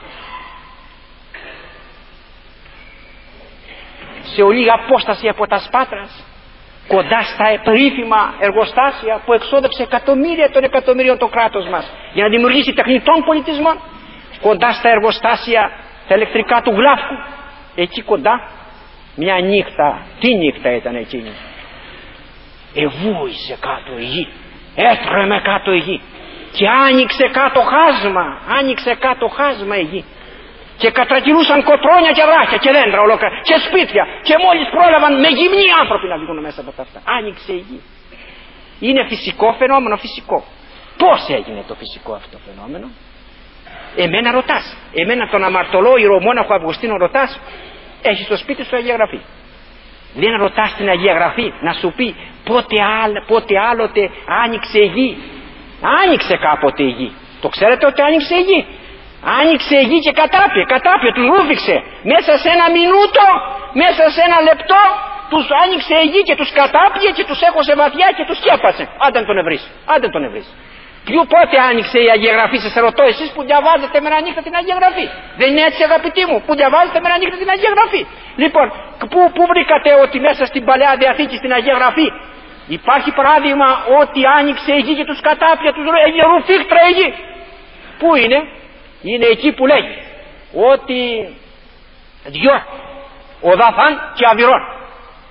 Σε ολίγη απόσταση από τα Σπάτρας, κοντά στα περίφημα εργοστάσια που εξόδεψε εκατομμύρια των εκατομμυρίων το κράτος μας για να δημιουργήσει τεχνητών πολιτισμών, κοντά στα εργοστάσια τα ηλεκτρικά του Γλάφκου, εκεί κοντά μια νύχτα, τι νύχτα ήταν εκείνη, εβούησε κάτω η γη, έτρεμε κάτω η γη και άνοιξε κάτω χάσμα, άνοιξε κάτω χάσμα η γη και κατρακυλούσαν κοτρώνια και βράχια και δέντρα ολόκληρα και σπίτια και μόλις πρόλαβαν με γυμνοί άνθρωποι να βγουν μέσα από αυτά. Άνοιξε η γη. Είναι φυσικό φαινόμενο, φυσικό. Πώς έγινε το φυσικό αυτό φαινόμενο? Εμένα ρωτάς, εμένα τον αμαρτωλό ιερομόναχο Αυγουστίνο ρωτάς, έχει στο σπίτι σου Αγία Γραφή. Δεν ρωτάς την Αγία Γραφή να σου πει πότε, άλλ, πότε άλλοτε άνοιξε η γη? Άνοιξε κάποτε η γη. Το ξέρετε ότι άνοιξε η γη? Άνοιξε η γη και κατάπιε, κατάπιε, τους ρούφηξε. Μέσα σε ένα μινούτο, μέσα σε ένα λεπτό, τους άνοιξε η γη και τους κατάπιε και τους έχωσε βαθιά και τους σκέπασε. Άντε τον ευρύς, άντε τον ευρύς. Ποιο πότε άνοιξε η Αγία Γραφή? Σας ρωτώ εσείς που διαβάζετε μέρα νύχτα την Αγία Γραφή. Δεν είναι έτσι αγαπητοί μου, που διαβάζετε μέρα νύχτα την Αγία Γραφή? Λοιπόν, πού, πού βρήκατε ότι μέσα στην Παλαιά Διαθήκη, στην Αγία Γραφή, υπάρχει παράδειγμα ότι άνοιξε η γη και τους κατάπια, τους έγινε ρουφίχτρα η γη? Πού είναι? Είναι εκεί που λέγει ότι δυο ο δαθάν και αβυρών.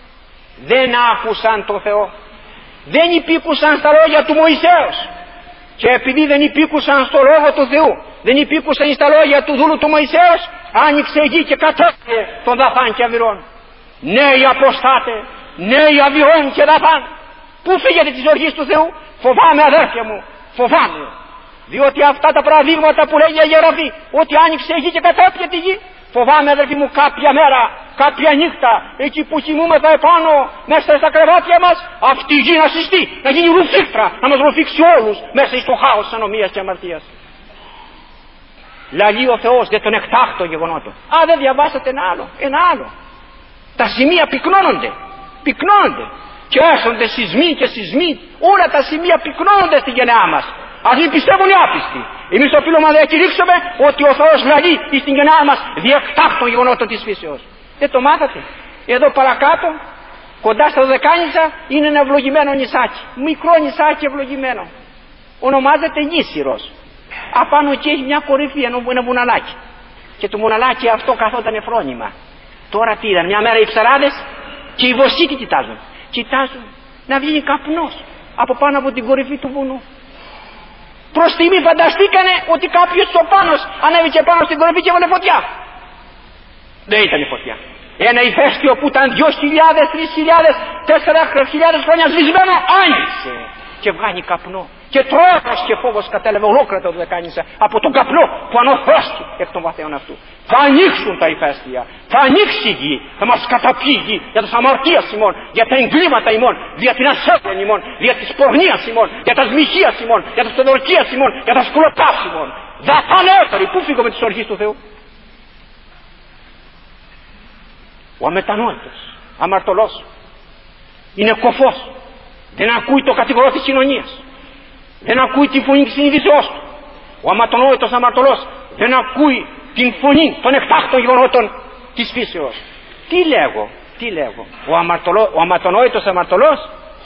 δεν άκουσαν το Θεό, δεν υπήκουσαν στα λόγια του Μωυσέως, και επειδή δεν υπήκουσαν στο λόγο του Θεού, δεν υπήκουσαν στα λόγια του δούλου του Μωυσέως, άνοιξε η γη και κατέφυγε τον Δαθάν και Αβυρών. Νέοι αποστάτε, νέοι Αβυρών και Δαθάν, πού φύγετε της οργής του Θεού? Φοβάμαι, αδέρφια μου, φοβάμαι, διότι αυτά τα παραδείγματα που λέγει η Αγία Γραφή, ότι άνοιξε η γη και κατέφυγε τη γη, φοβάμαι, αδερφοί μου, κάποια μέρα, κάποια νύχτα, εκεί που κοιμούμεθα επάνω μέσα στα κρεβάτια μας, αυτή η γη να συστεί, να γίνει ρουφίκτρα, να μας ρουφήξει όλους μέσα στο χάος της ανομίας και αμαρτίας. Λαλεί ο Θεός, δεν τον εκτάχτω γεγονότο. Α, δεν διαβάσατε ένα άλλο, ένα άλλο. Τα σημεία πυκνώνονται, πυκνώνονται. Και έρχονται σεισμοί και σεισμοί, όλα τα σημεία πυκνώνονται στη γενεά μας. Ας μην πιστεύουν οι άπιστοι. Εμείς οφείλουμε να διακηρύξουμε ότι ο Θεός λαλεί στην γενεά μας διεκτάχτων γεγονότων της φύσεως. Δεν το μάθατε? Εδώ παρακάτω, κοντά στα Δωδεκάνησα, είναι ένα ευλογημένο νησάκι. Μικρό νησάκι ευλογημένο. Ονομάζεται Νήσυρος. Απάνω εκεί έχει μια κορυφή, ένα βουναλάκι. Και το βουναλάκι αυτό καθόταν φρόνημα. Τώρα τι είδαν? Μια μέρα οι ψαράδες και οι βοσκοί τι κοιτάζουν? Κοιτάζουν να βγει καπνός από πάνω από την κορυφή του βουνού. Προς στιγμή φανταστήκανε ότι κάποιος τσοπάνος ανέβηκε πάνω στην κορυφή και έβαλε φωτιά. Δεν ήταν η φωτιά. Ένα ηφαίστειο που ήταν δύο χιλιάδες, τρεις χιλιάδες, τέσσερις χιλιάδες χρόνια σβησμένο άνοιξε και βγάνει καπνό. Και τρόμος και φόβος κατέλαβε ολόκληρα το Δωδεκάνησα από τον καπνό που ανωθρώστηκε εκ των βαθέων αυτού. Θα ανοίξουν τα ηφαίστεια, θα ανοίξει η γη, θα μας καταπιεί η γη για τις αμαρτίες ημών, για τα εγκλήματα ημών, για την ασέβεια ημών, για τις πορνείας ημών, για τα σμυχίας ημών, για τις παιδορκίες ημών, για τα σκουλοπάς ημών. Δαθανέτεροι, πού φύγω με τις οργής του Θεού? Ο αμετανόητος, αμαρτωλός, είναι κοφός, δεν ακούει το κατηγορό της κοινωνίας, δεν ακούει τη φωνή της συνείδησεώς του. Ο αμαρτωλός αμαρτωλός δεν ακούει την φωνή των εκτάκτων γεγονότων της φύσεως. Τι λέγω, τι λέγω? Ο, αμαρτωλό, ο αμαρτωλός αμαρτωλός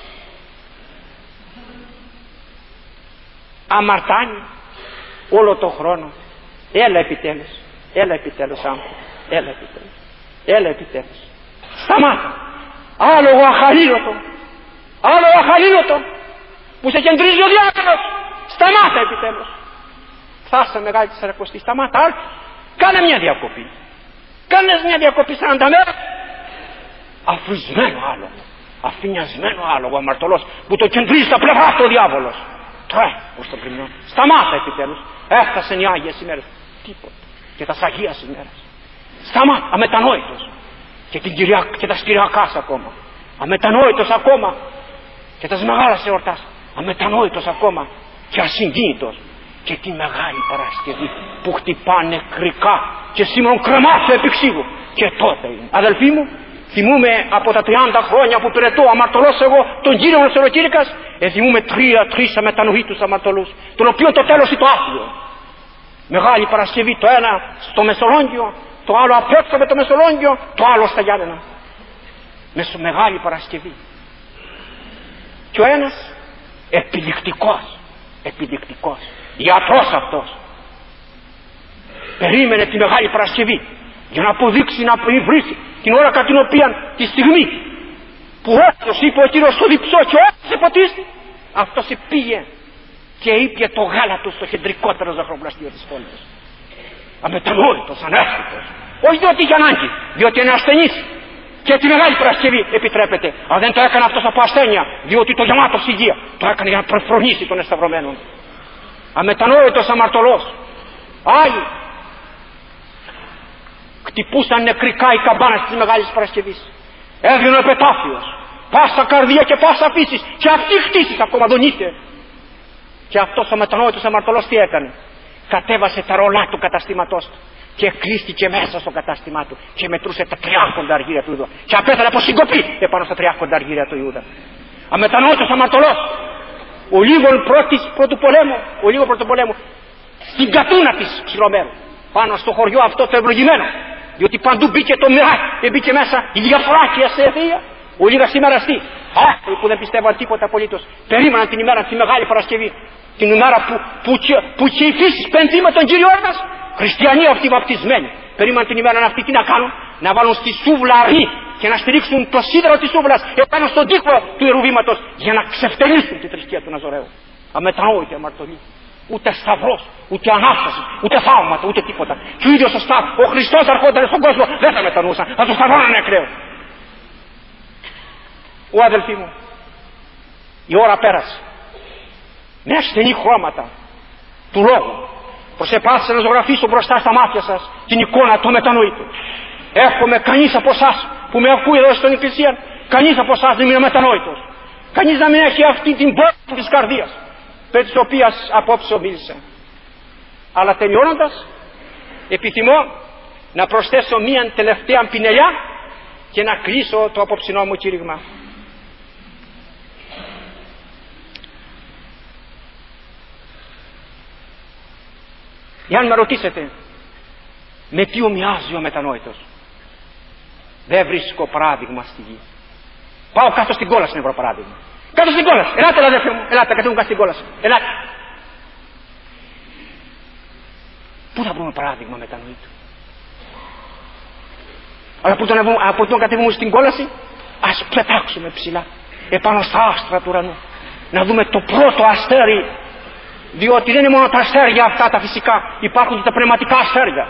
αμαρτάνει όλο το χρόνο. Έλα επιτέλους, έλα επιτέλους άνθρωπο, έλα επιτέλους, έλα επιτέλους. Σταμάτα. Άλλο ο αχαλήνοτο, άλλο ο αχαλήνοτο που σε κεντρίζει ο διάβολος. Σταμάτα επιτέλους. Φτάσα μεγάλη της Σαρακοστή. Σταμάτα. Άλλο. Κάνε μια διακοπή. Κάνε μια διακοπή σαράντα μέρες. Αφρισμένο άλογο, αφηνιασμένο άλογο αμαρτωλός που το κεντρίζει στα πλευρά του ο διάβολος. Τρέ προς το κρυμνό. Σταμάτα επιτέλους. Έφτασαν οι Άγιες ημέρες. Τίποτα. Και τα Αγίας ημέρες. Σταμάτα. Αμετανόητος. Και, την Κυριακ... και τα Κυριακάς ακόμα. Αμετανόητος ακόμα. Και τα μεγάλας εορτάς. Αμετανόητος ακόμα και ασυγκίνητος. Και τη Μεγάλη Παρασκευή που χτυπάνε κρικά και σήμερα κρεμάσαι επί ξύλου. Και τότε είναι. Αδελφοί μου, θυμούμε από τα τριάντα χρόνια που πυρετώ αμαρτωλός εγώ τον κύριο Νοσοροκήρυκας, ε, θυμούμε τρία τρεις αμετανοήτους αμαρτωλούς, τον οποίο το τέλος είναι το άθλιο. Μεγάλη Παρασκευή, το ένα στο Μεσολόγγιο, το άλλο απ' έξω με το Μεσολόγγιο, το άλλο στα Γιάννενα. Μέσω Μεγάλη Παρασκευή. Και ο ένας επιδεικτικός, επιδεικτικός, ιατρός αυτός, περίμενε τη Μεγάλη Παρασκευή για να αποδείξει, να βρει την ώρα κατά την οποία, τη στιγμή που όποιος είπε ο Κύριος στο διψό και όποιος υποτίστη, αυτός πήγε και είπε το γάλα του στο κεντρικότερο ζαχαροπλαστείο της πόλης. Αμετανόητος, ανέστητος, όχι διότι είχε ανάγκη, διότι είναι ασθενής. Και τη Μεγάλη Παρασκευή επιτρέπεται. Αλλά δεν το έκανε αυτός από ασθένεια, διότι το γεμάτο υγεία το έκανε για να προφρονήσει τον εσταυρωμένο. Αμετανόητος αμαρτωλός. Άλλοι χτυπούσαν νεκρικά οι καμπάνες της Μεγάλης Παρασκευής. Έβγαινε ο επετάφιος. Πάσα καρδία και πάσα φύσης. Και αυτή χτίσεις ακόμα δονείται. Και αυτός ο αμετανόητος αμαρτωλός τι έκανε? Κατέβασε τα ρολά του καταστήματός του και κλείστηκε μέσα στο κατάστημά του και μετρούσε τα τριάκοντα αργύρια του Ιούδα και απέθανε από συγκοπή επάνω στα τριάκοντα αργύρια του Ιούδα. Αμετανόητος αμαρτωλός. Ο λίγων πρώτου πολέμου, ο λίγο πρώτου πολέμου στην κατούνα της Ψιλομέρου, πάνω στο χωριό αυτό το ευλογημένο, διότι παντού μπήκε το μοιράκι και μπήκε μέσα η διαφορά και η ασθενεία. Ο λίγα σήμερα αστεί. Άνθρωποι που δεν πιστεύαν τίποτα απολύτως περίμεναν την ημέρα τη Μεγάλη Παρασκευή, την ημέρα που, που, που, που και οι φύσεις πένθη με τον Κύριο μας. Χριστιανοί αυτοί βαπτισμένοι περίμεναν την ημέρα αυτή τι να κάνουν? Να βάλουν στη σούβλα αρνή και να στηρίξουν το σίδερο της ούβλας επάνω στον τοίχο του Ιερουβήματος για να ξεφτερίσουν τη θρησκεία του Ναζωραίου. Αμεταόητη αμαρτωλή. Ούτε σταυρός, ούτε ανάσταση, ούτε θαύματα, ούτε τίποτα. Και ο ίδιος ο Σταύρος, ο Χριστός αρχόταν στον κόσμο, δεν θα μετανοούσαν, θα τον σταυρώνανε ακραίο. Ο αδελφοί μου, η ώρα πέρασε. Με ασθενή χρώματα του λόγου προσεπάθησα να ζωγραφίσω μπροστά στα μάτια σας την εικόνα του μετανοήτου. Εύχομαι κανείς από εσάς που με ακούει εδώ στην Εκκλησία, κανείς από εσάς δεν είναι μετανόητος. Κανείς να μην έχει αυτή την πόρτα της καρδίας, περί της οποίας απόψε μίλησα. Αλλά τελειώνοντας, επιθυμώ να προσθέσω μία τελευταία πινελιά και να κλείσω το απόψινό μου κήρυγμα. Εάν με ρωτήσετε με τι ομοιάζει ο μετανόητος, δεν βρίσκω παράδειγμα στη γη. Πάω κάτω στην κόλαση να βρω παράδειγμα. Κάτω στην κόλαση. Ελάτε, αδερφέ μου, ελάτε, κατέβουν κάτω στην κόλαση. Ελάτε. Πού θα βρούμε παράδειγμα μετανοήτου? Αλλά που τον, από τον κατέβουμε στην κόλαση, ας πετάξουμε ψηλά επάνω στα άστρα του ουρανού, να δούμε το πρώτο αστέρι. Διότι δεν είναι μόνο τα αστέρια αυτά τα φυσικά, υπάρχουν και τα πνευματικά αστέρια.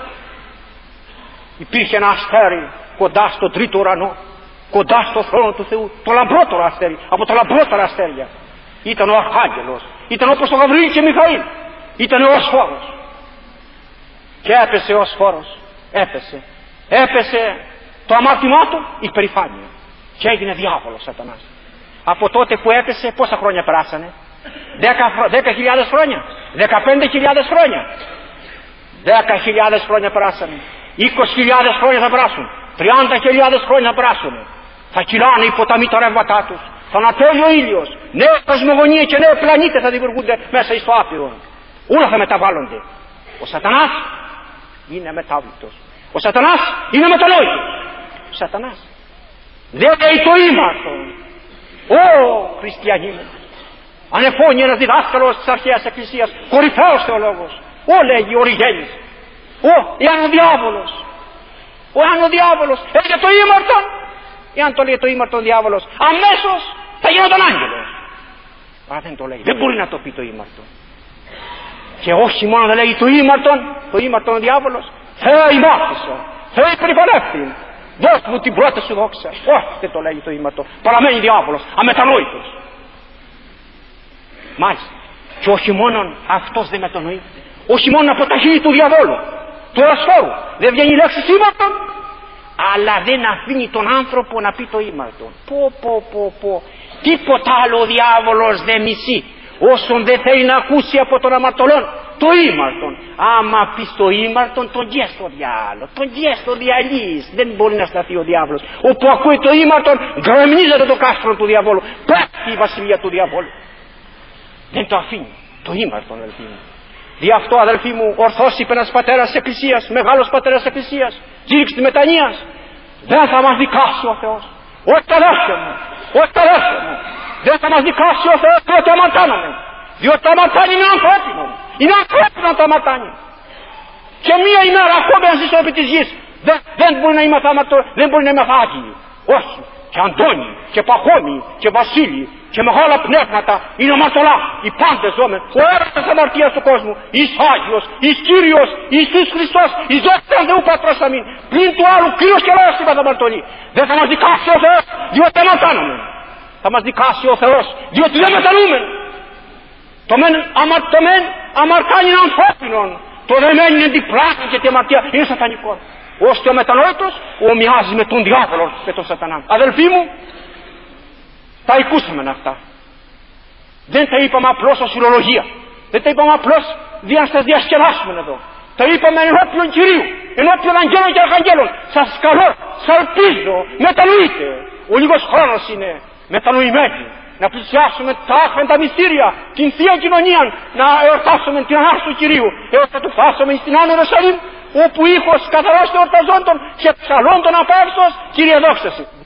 Υπήρχε ένα αστέρι κοντά στο τρίτο ουρανό, κοντά στο θρόνο του Θεού, το λαμπρότερο αστέρι, από τα λαμπρότερα αστέρια. Ήταν ο Αρχάγγελος, ήταν όπως ο Γαβριήλ και Μιχαήλ, ήταν ο Οσφόρος. Και έπεσε ο Οσφόρος, έπεσε, έπεσε το αμάρτημά του, η περηφάνεια, και έγινε διάβολος Σατανάς. Από τότε που έπεσε πόσα χρόνια περάσανε? Δέκα χιλιάδες χρόνια, δεκαπέντε χιλιάδες χρόνια, δέκα χιλιάδες χρόνια περάσανε, είκοσι χιλιάδες χρόνια θα περάσουν, τριάντα χιλιάδες χρόνια θα περάσουν. Θα κυλάνε οι ποταμοί τα ρεύματά τους, θα ανατέλει ο ήλιος, νέες κοσμογονίες και νέοι πλανήτες θα δημιουργούνται μέσα στο άπειρο. Όλα θα μεταβάλλονται. Ο Σατανάς είναι αμετάβλητος. Ο Σατανάς είναι μετανόητος. Ο Σατανάς δεν λέει το ήμαρτο. Ω χριστιανοί μου, ανεφώνει ένας διδάσκαλος της αρχαίας εκκλησίας, κορυφαίος θεολόγος, ο λέγει ο Ριγένης, ο εάν ο διάβολος, ο εάν ο διάβολος έλεγε το ήμαρτον, εάν το λέει το ήμαρτον ο διάβολος, αμέσως θα γινόταν άγγελος. Αλλά δεν το λέει, δεν μπορεί να το πει το ήμαρτον. Και όχι μόνο δεν λέει το ήμαρτον, το ήμαρτον ο διάβολος, Θεέ ημάρτησα, Θεέ υπερηφανεύτη, δώσ' μου την πρώτη σου δόξα. Όχι, δεν το λέει το ήμαρτον, παραμένει διάβολος, αμετανόητος. Μάλιστα, και όχι μόνο αυτός δεν μετανοεί, όχι μόνο από τα χείλη του διαβόλου, του Οσφόρου, δεν βγαίνει η λέξη ήμαρτον, αλλά δεν αφήνει τον άνθρωπο να πει το ήμαρτον. Πω πω πω πω, τίποτα άλλο ο διάβολος δεν μισεί, όσον δεν θέλει να ακούσει από τον αμαρτωλόν το ήμαρτον. Άμα πεις το ήμαρτον, τον γιες στο διάλο, τον γιες στο διαλύεις, δεν μπορεί να σταθεί ο διάβολος. Όπου ακούει το ήμαρτον, γκρεμνίζεται το κάστρο του διαβόλου, πέφτει η βασιλεία του διαβόλου. Δεν το αφήνει το ήμαρτον, αδελφοί μου. Δι' αυτό, αδελφοί μου, ορθώς είπε ένας πατέρας της Εκκλησίας, μεγάλος πατέρας της Εκκλησίας, κήρυξη της μετανοίας, δεν θα μας δικάσει ο Θεός. Όχι αδέρφια μου, όχι αδέρφια μου, δεν θα μας δικάσει ο Θεός διότι αμαρτάναμε. Διότι το αμαρτάνει είναι ανθρώπινο, είναι ανθρώπινο το αμαρτάνει. Και μία ημέρα ακόμα να ζήσω επί της γης, δεν, δεν μπορεί να είμαστε αμαρτώ, δεν μπορεί να είμαστε άγιοι. Όχι. Και Αντώνη, και Παχώμη, και Βασίλη, και μεγάλα πνεύματα είναι αμαρτωλά. Οι πάντες ζώμεν, ο έρωτας αμαρτίας του κόσμου, εις Άγιος, εις Κύριος, Ιησούς Χριστός, εις δόξαν Θεού Πατρός αμήν. Πλην του άλλου Κύριος και Λόγος είπα αμαρτωλή. Δεν θα μας δικάσει ο Θεός, διότι αμαρτάνουμε. Θα μας δικάσει ο Θεός, διότι δεν μετανοούμε. Το μεν αμαρτωμέν αμαρτάνει είναι ανθρώπινον. Το δε μεν είναι διπλάτη και τη αμαρτία είναι σατανικό. Ώστε ο μετανόητος ομοιάζει με τον διάβολο, με τον Σατανά. Αδελφοί μου, τα ακούσαμε αυτά. Δεν τα είπαμε απλώς ως φιλολογία. Δεν τα είπαμε απλώς για να σας διασκεδάσουμε εδώ. Τα είπαμε ενώπιον Κυρίου, ενώπιον αγγέλων και αρχαγγέλων. Σας καλώ, σας ελπίζω, μετανοείτε. Ο λίγος χρόνος είναι μετανοημένοι. Να πλησιάσουμε τα άχροντα μυστήρια, την Θεία Κοινωνία, να εορτάσουμε την Ανάσταση του Κυρίου, έως να του φτάσουμε στην Άνω Ιερουσαλήμ, όπου ήχος καθαρός εορταζόντων και ψαλών των απεύσεως, Κύριε δόξα Σου.